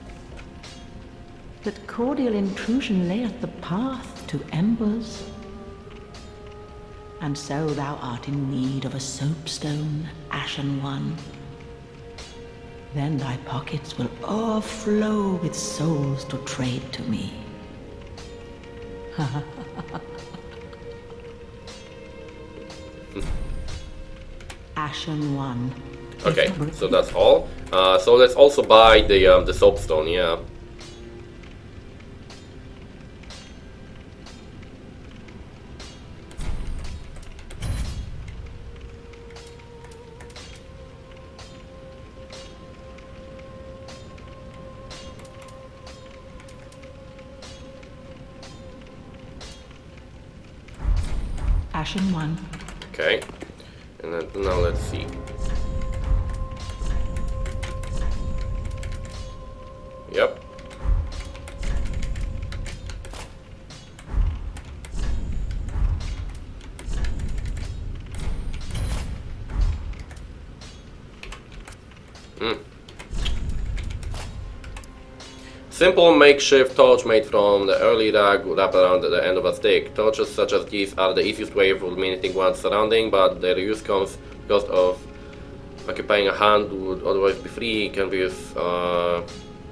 That cordial intrusion layeth the path to embers. And so thou art in need of a soapstone, Ashen One. Then thy pockets will overflow with souls to trade to me. Ashen One. Okay, so that's all. Uh, so let's also buy the um, the soapstone, yeah. Ashen One. Okay, and then now let's see. Yep. Mm. Simple makeshift torch made from the early rag wrapped around the end of a stick. Torches such as these are the easiest way of illuminating one's surrounding, but their use comes because of occupying a hand would otherwise be free. It can be used, uh,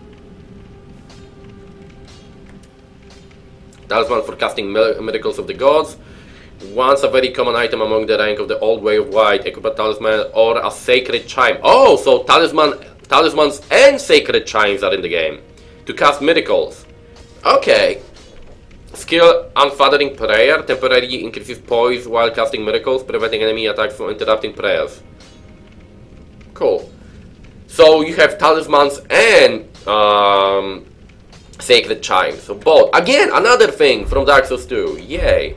talisman for casting miracles of the gods. Once a very common item among the rank of the old way of white. Equip a talisman or a sacred chime. Oh, so talisman, talismans and sacred chimes are in the game to cast miracles. Okay. Skill Unfathering Prayer. Temporarily increases poise while casting miracles, preventing enemy attacks from interrupting prayers. Cool. So you have talismans and um, sacred chimes. So both. Again, another thing from Dark Souls two. Yay.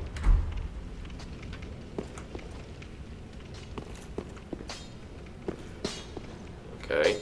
Okay.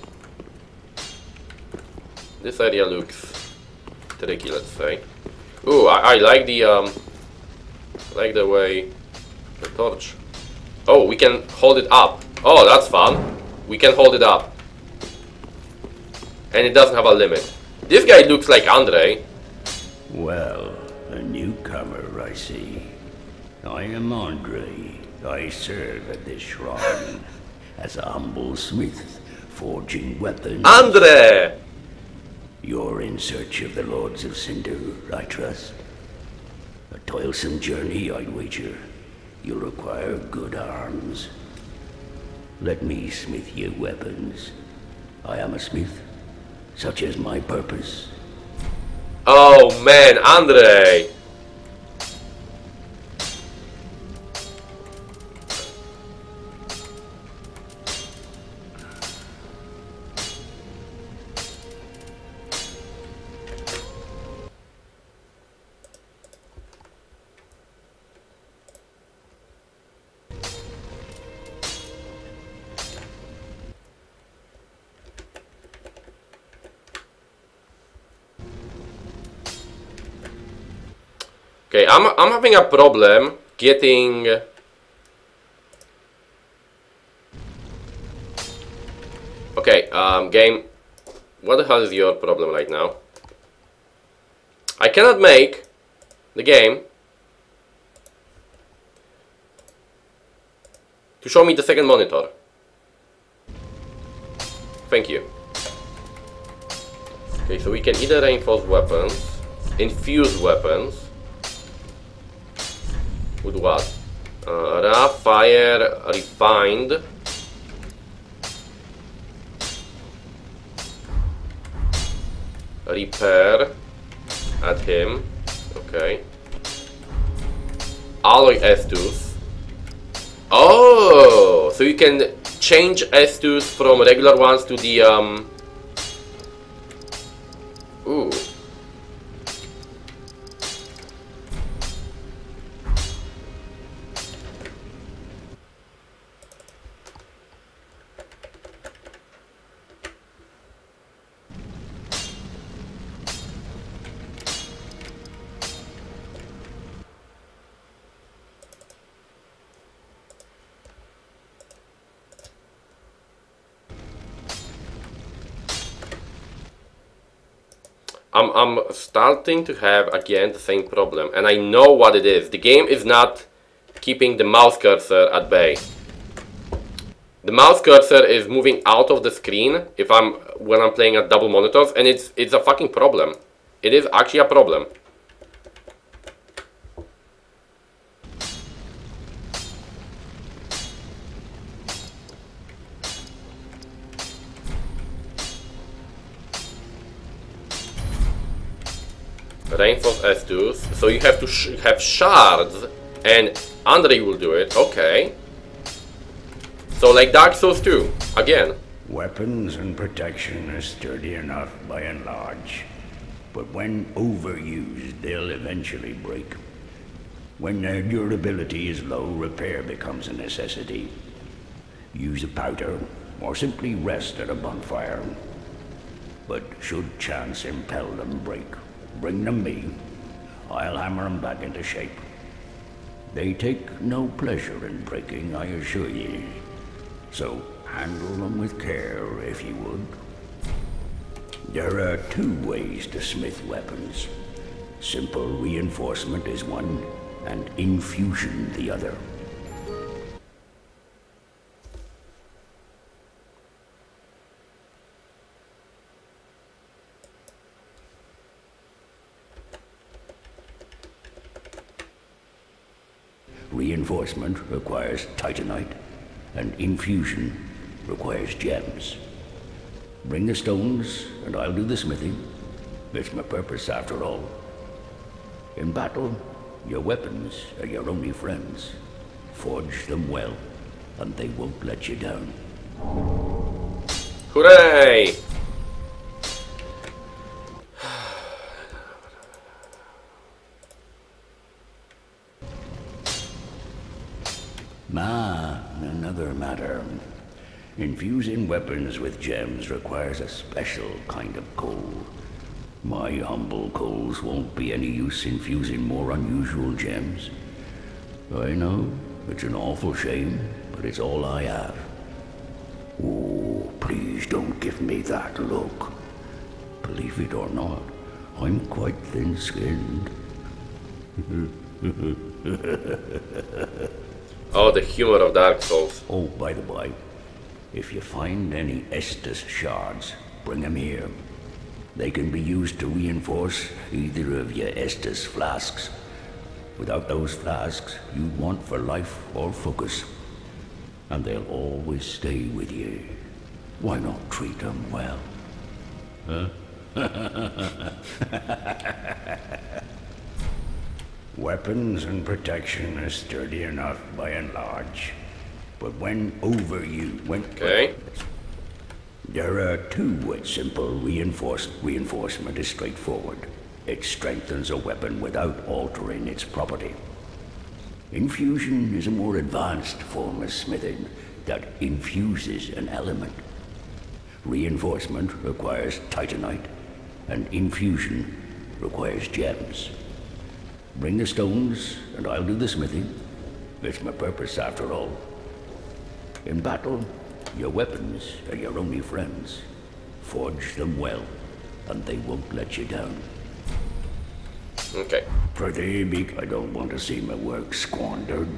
This area looks tricky, let's say. Ooh, I, I like the um, like the way the torch. Oh, we can hold it up. Oh, that's fun. We can hold it up, and it doesn't have a limit. This guy looks like Andre. Well, a newcomer, I see. I am Andre. I serve at this shrine as a humble smith, forging weapons. Andre! You're in search of the Lords of Cinder, I trust. A toilsome journey, I'd wager. You'll require good arms. Let me smith you weapons. I am a smith, such is my purpose. Oh man, Andre! Okay, I'm, I'm having a problem getting... Okay, um, game, what the hell is your problem right now? I cannot make the game to show me the second monitor. Thank you. Okay, so we can either reinforce weapons, infuse weapons. With what? Uh, raw, fire, refined. repair. Add him. Okay. Alloy Estus. Oh, so you can change Estus from regular ones to the um. Ooh. I'm, I'm starting to have again the same problem, and I know what it is. The game is not keeping the mouse cursor at bay. The mouse cursor is moving out of the screen if I'm when I'm playing at double monitors, and it's it's a fucking problem. It is actually a problem. Reinforce Estus, so you have to sh have shards, and Andre will do it. Okay. So like Dark Souls two, again. Weapons and protection are sturdy enough by and large, but when overused, they'll eventually break. When their durability is low, repair becomes a necessity. Use a powder, or simply rest at a bonfire. But should chance impel them break, bring them me. I'll hammer them back into shape. They take no pleasure in breaking, I assure ye. So handle them with care, if you would. There are two ways to smith weapons. Simple reinforcement is one, and infusion the other. Reinforcement requires titanite, and infusion requires gems. Bring the stones, and I'll do the smithing. It's my purpose, after all. In battle, your weapons are your only friends. Forge them well, and they won't let you down. Hooray! Ah, another matter. Infusing weapons with gems requires a special kind of coal. My humble coals won't be any use infusing more unusual gems. I know, it's an awful shame, but it's all I have. Oh, please don't give me that look. Believe it or not, I'm quite thin-skinned. Oh, the humor of Dark Souls. Oh, by the by, if you find any Estus shards, bring them here. They can be used to reinforce either of your Estus flasks. Without those flasks, you'd want for life or focus. And they'll always stay with you. Why not treat them well? Huh? Weapons and protection are sturdy enough by and large. But when overused, when... Okay. There are two ways. Simple reinforced reinforcement is straightforward. It strengthens a weapon without altering its property. Infusion is a more advanced form of smithing that infuses an element. Reinforcement requires titanite, and infusion requires gems. Bring the stones, and I'll do the smithing. It's my purpose, after all. In battle, your weapons are your only friends. Forge them well, and they won't let you down. Okay. For the meek, I don't want to see my work squandered.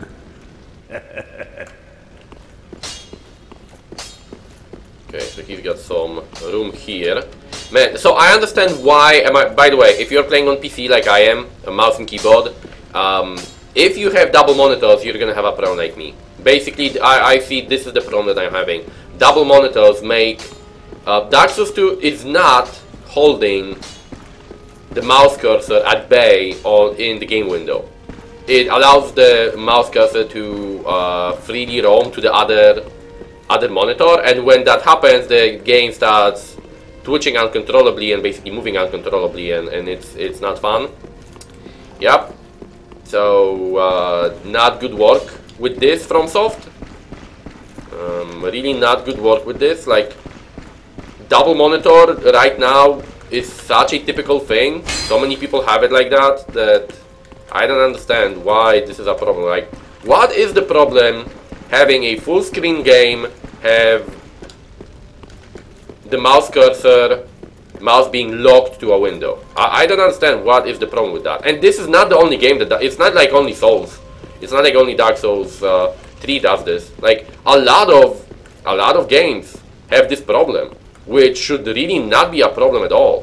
Okay, so he's got some room here. Man, so I understand why, am I, by the way, if you're playing on P C like I am, a mouse and keyboard, um, if you have double monitors, you're gonna have a problem like me. Basically, I, I see this is the problem that I'm having. Double monitors make... Uh, Dark Souls two is not holding the mouse cursor at bay or in the game window. It allows the mouse cursor to uh, freely roam to the other other monitor, and when that happens, the game starts twitching uncontrollably and basically moving uncontrollably, and, and it's it's not fun. Yep. So uh, not good work with this from Soft. Um, really not good work with this. Like, double monitor right now is such a typical thing. So many people have it like that that I don't understand why this is a problem. Like, what is the problem having a full screen game, have the mouse cursor, mouse being locked to a window? I, I don't understand what is the problem with that. And this is not the only game that, that it's not like only Souls. It's not like only Dark Souls uh, three does this. Like, a lot of a lot of games have this problem, which should really not be a problem at all.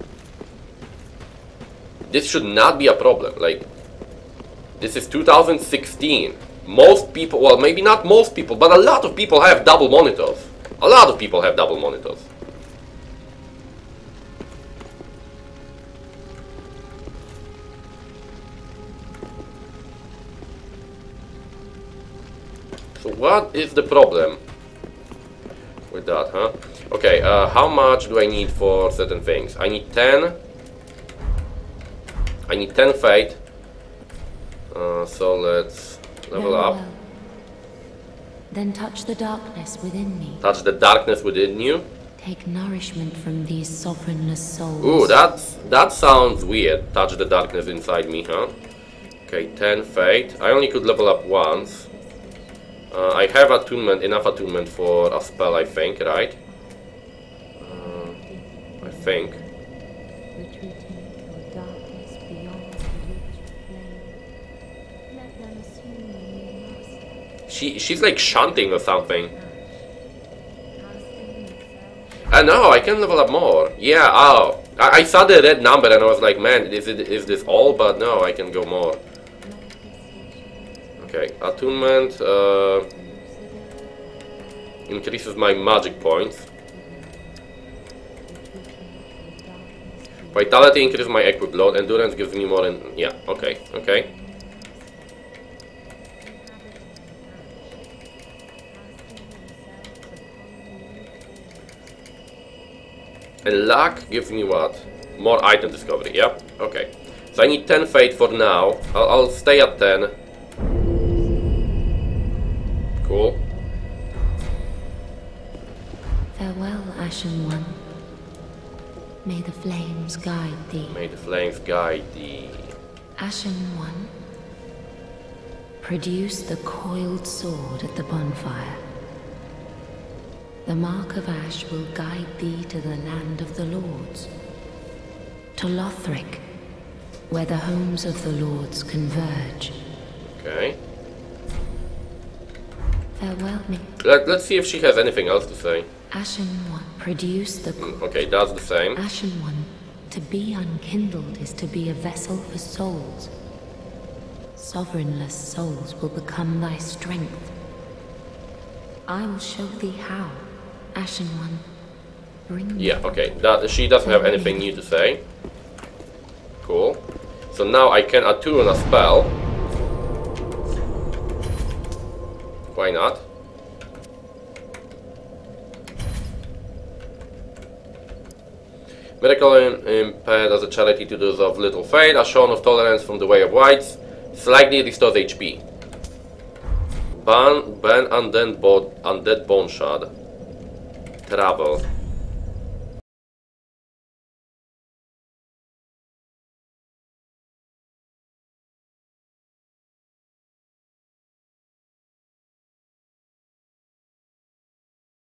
This should not be a problem. Like, this is two thousand sixteen. Most people, well, maybe not most people, but a lot of people have double monitors. A lot of people have double monitors. So what is the problem with that, huh? Okay, uh, how much do I need for certain things? I need ten. I need ten fate. Uh, so let's level Very up. well. Then touch the darkness within me. Touch the darkness within you. Take nourishment from these sovereignless souls. Ooh, that's, that sounds weird. Touch the darkness inside me, huh? Okay, ten fate. I only could level up once. Uh, I have attunement, enough attunement for a spell, I think, right? Uh, I think. She, she's like shunting or something. I know, I can level up more. Yeah, oh. I, I saw the red number and I was like, man, is, it, is this all? But no, I can go more. Okay, attunement uh, increases my magic points. Vitality increases my equip load. Endurance gives me more. In yeah, okay, okay. And luck gives me what? More item discovery. Yep. Okay. So I need ten fate for now. I'll, I'll stay at ten. Cool. Farewell, Ashen One. May the flames guide thee. May the flames guide thee. Ashen One, produce the coiled sword at the bonfire. The mark of ash will guide thee to the land of the lords. To Lothric, where the homes of the lords converge. Okay. Farewell, me. Let, let's see if she has anything else to say. Ashen One, produce the... Mm, okay, that's the same. Ashen One, to be unkindled is to be a vessel for souls. Sovereignless souls will become thy strength. I will show thee how. Ashen One, bring me... Yeah, okay. That, she doesn't have anything new to say. Cool. So now I can attune a spell. Why not? Miracle impaired as a charity to those of little faith, a shown of tolerance from the way of whites, slightly restores H P. Ban, ban undead, bo undead bone shard. Travel.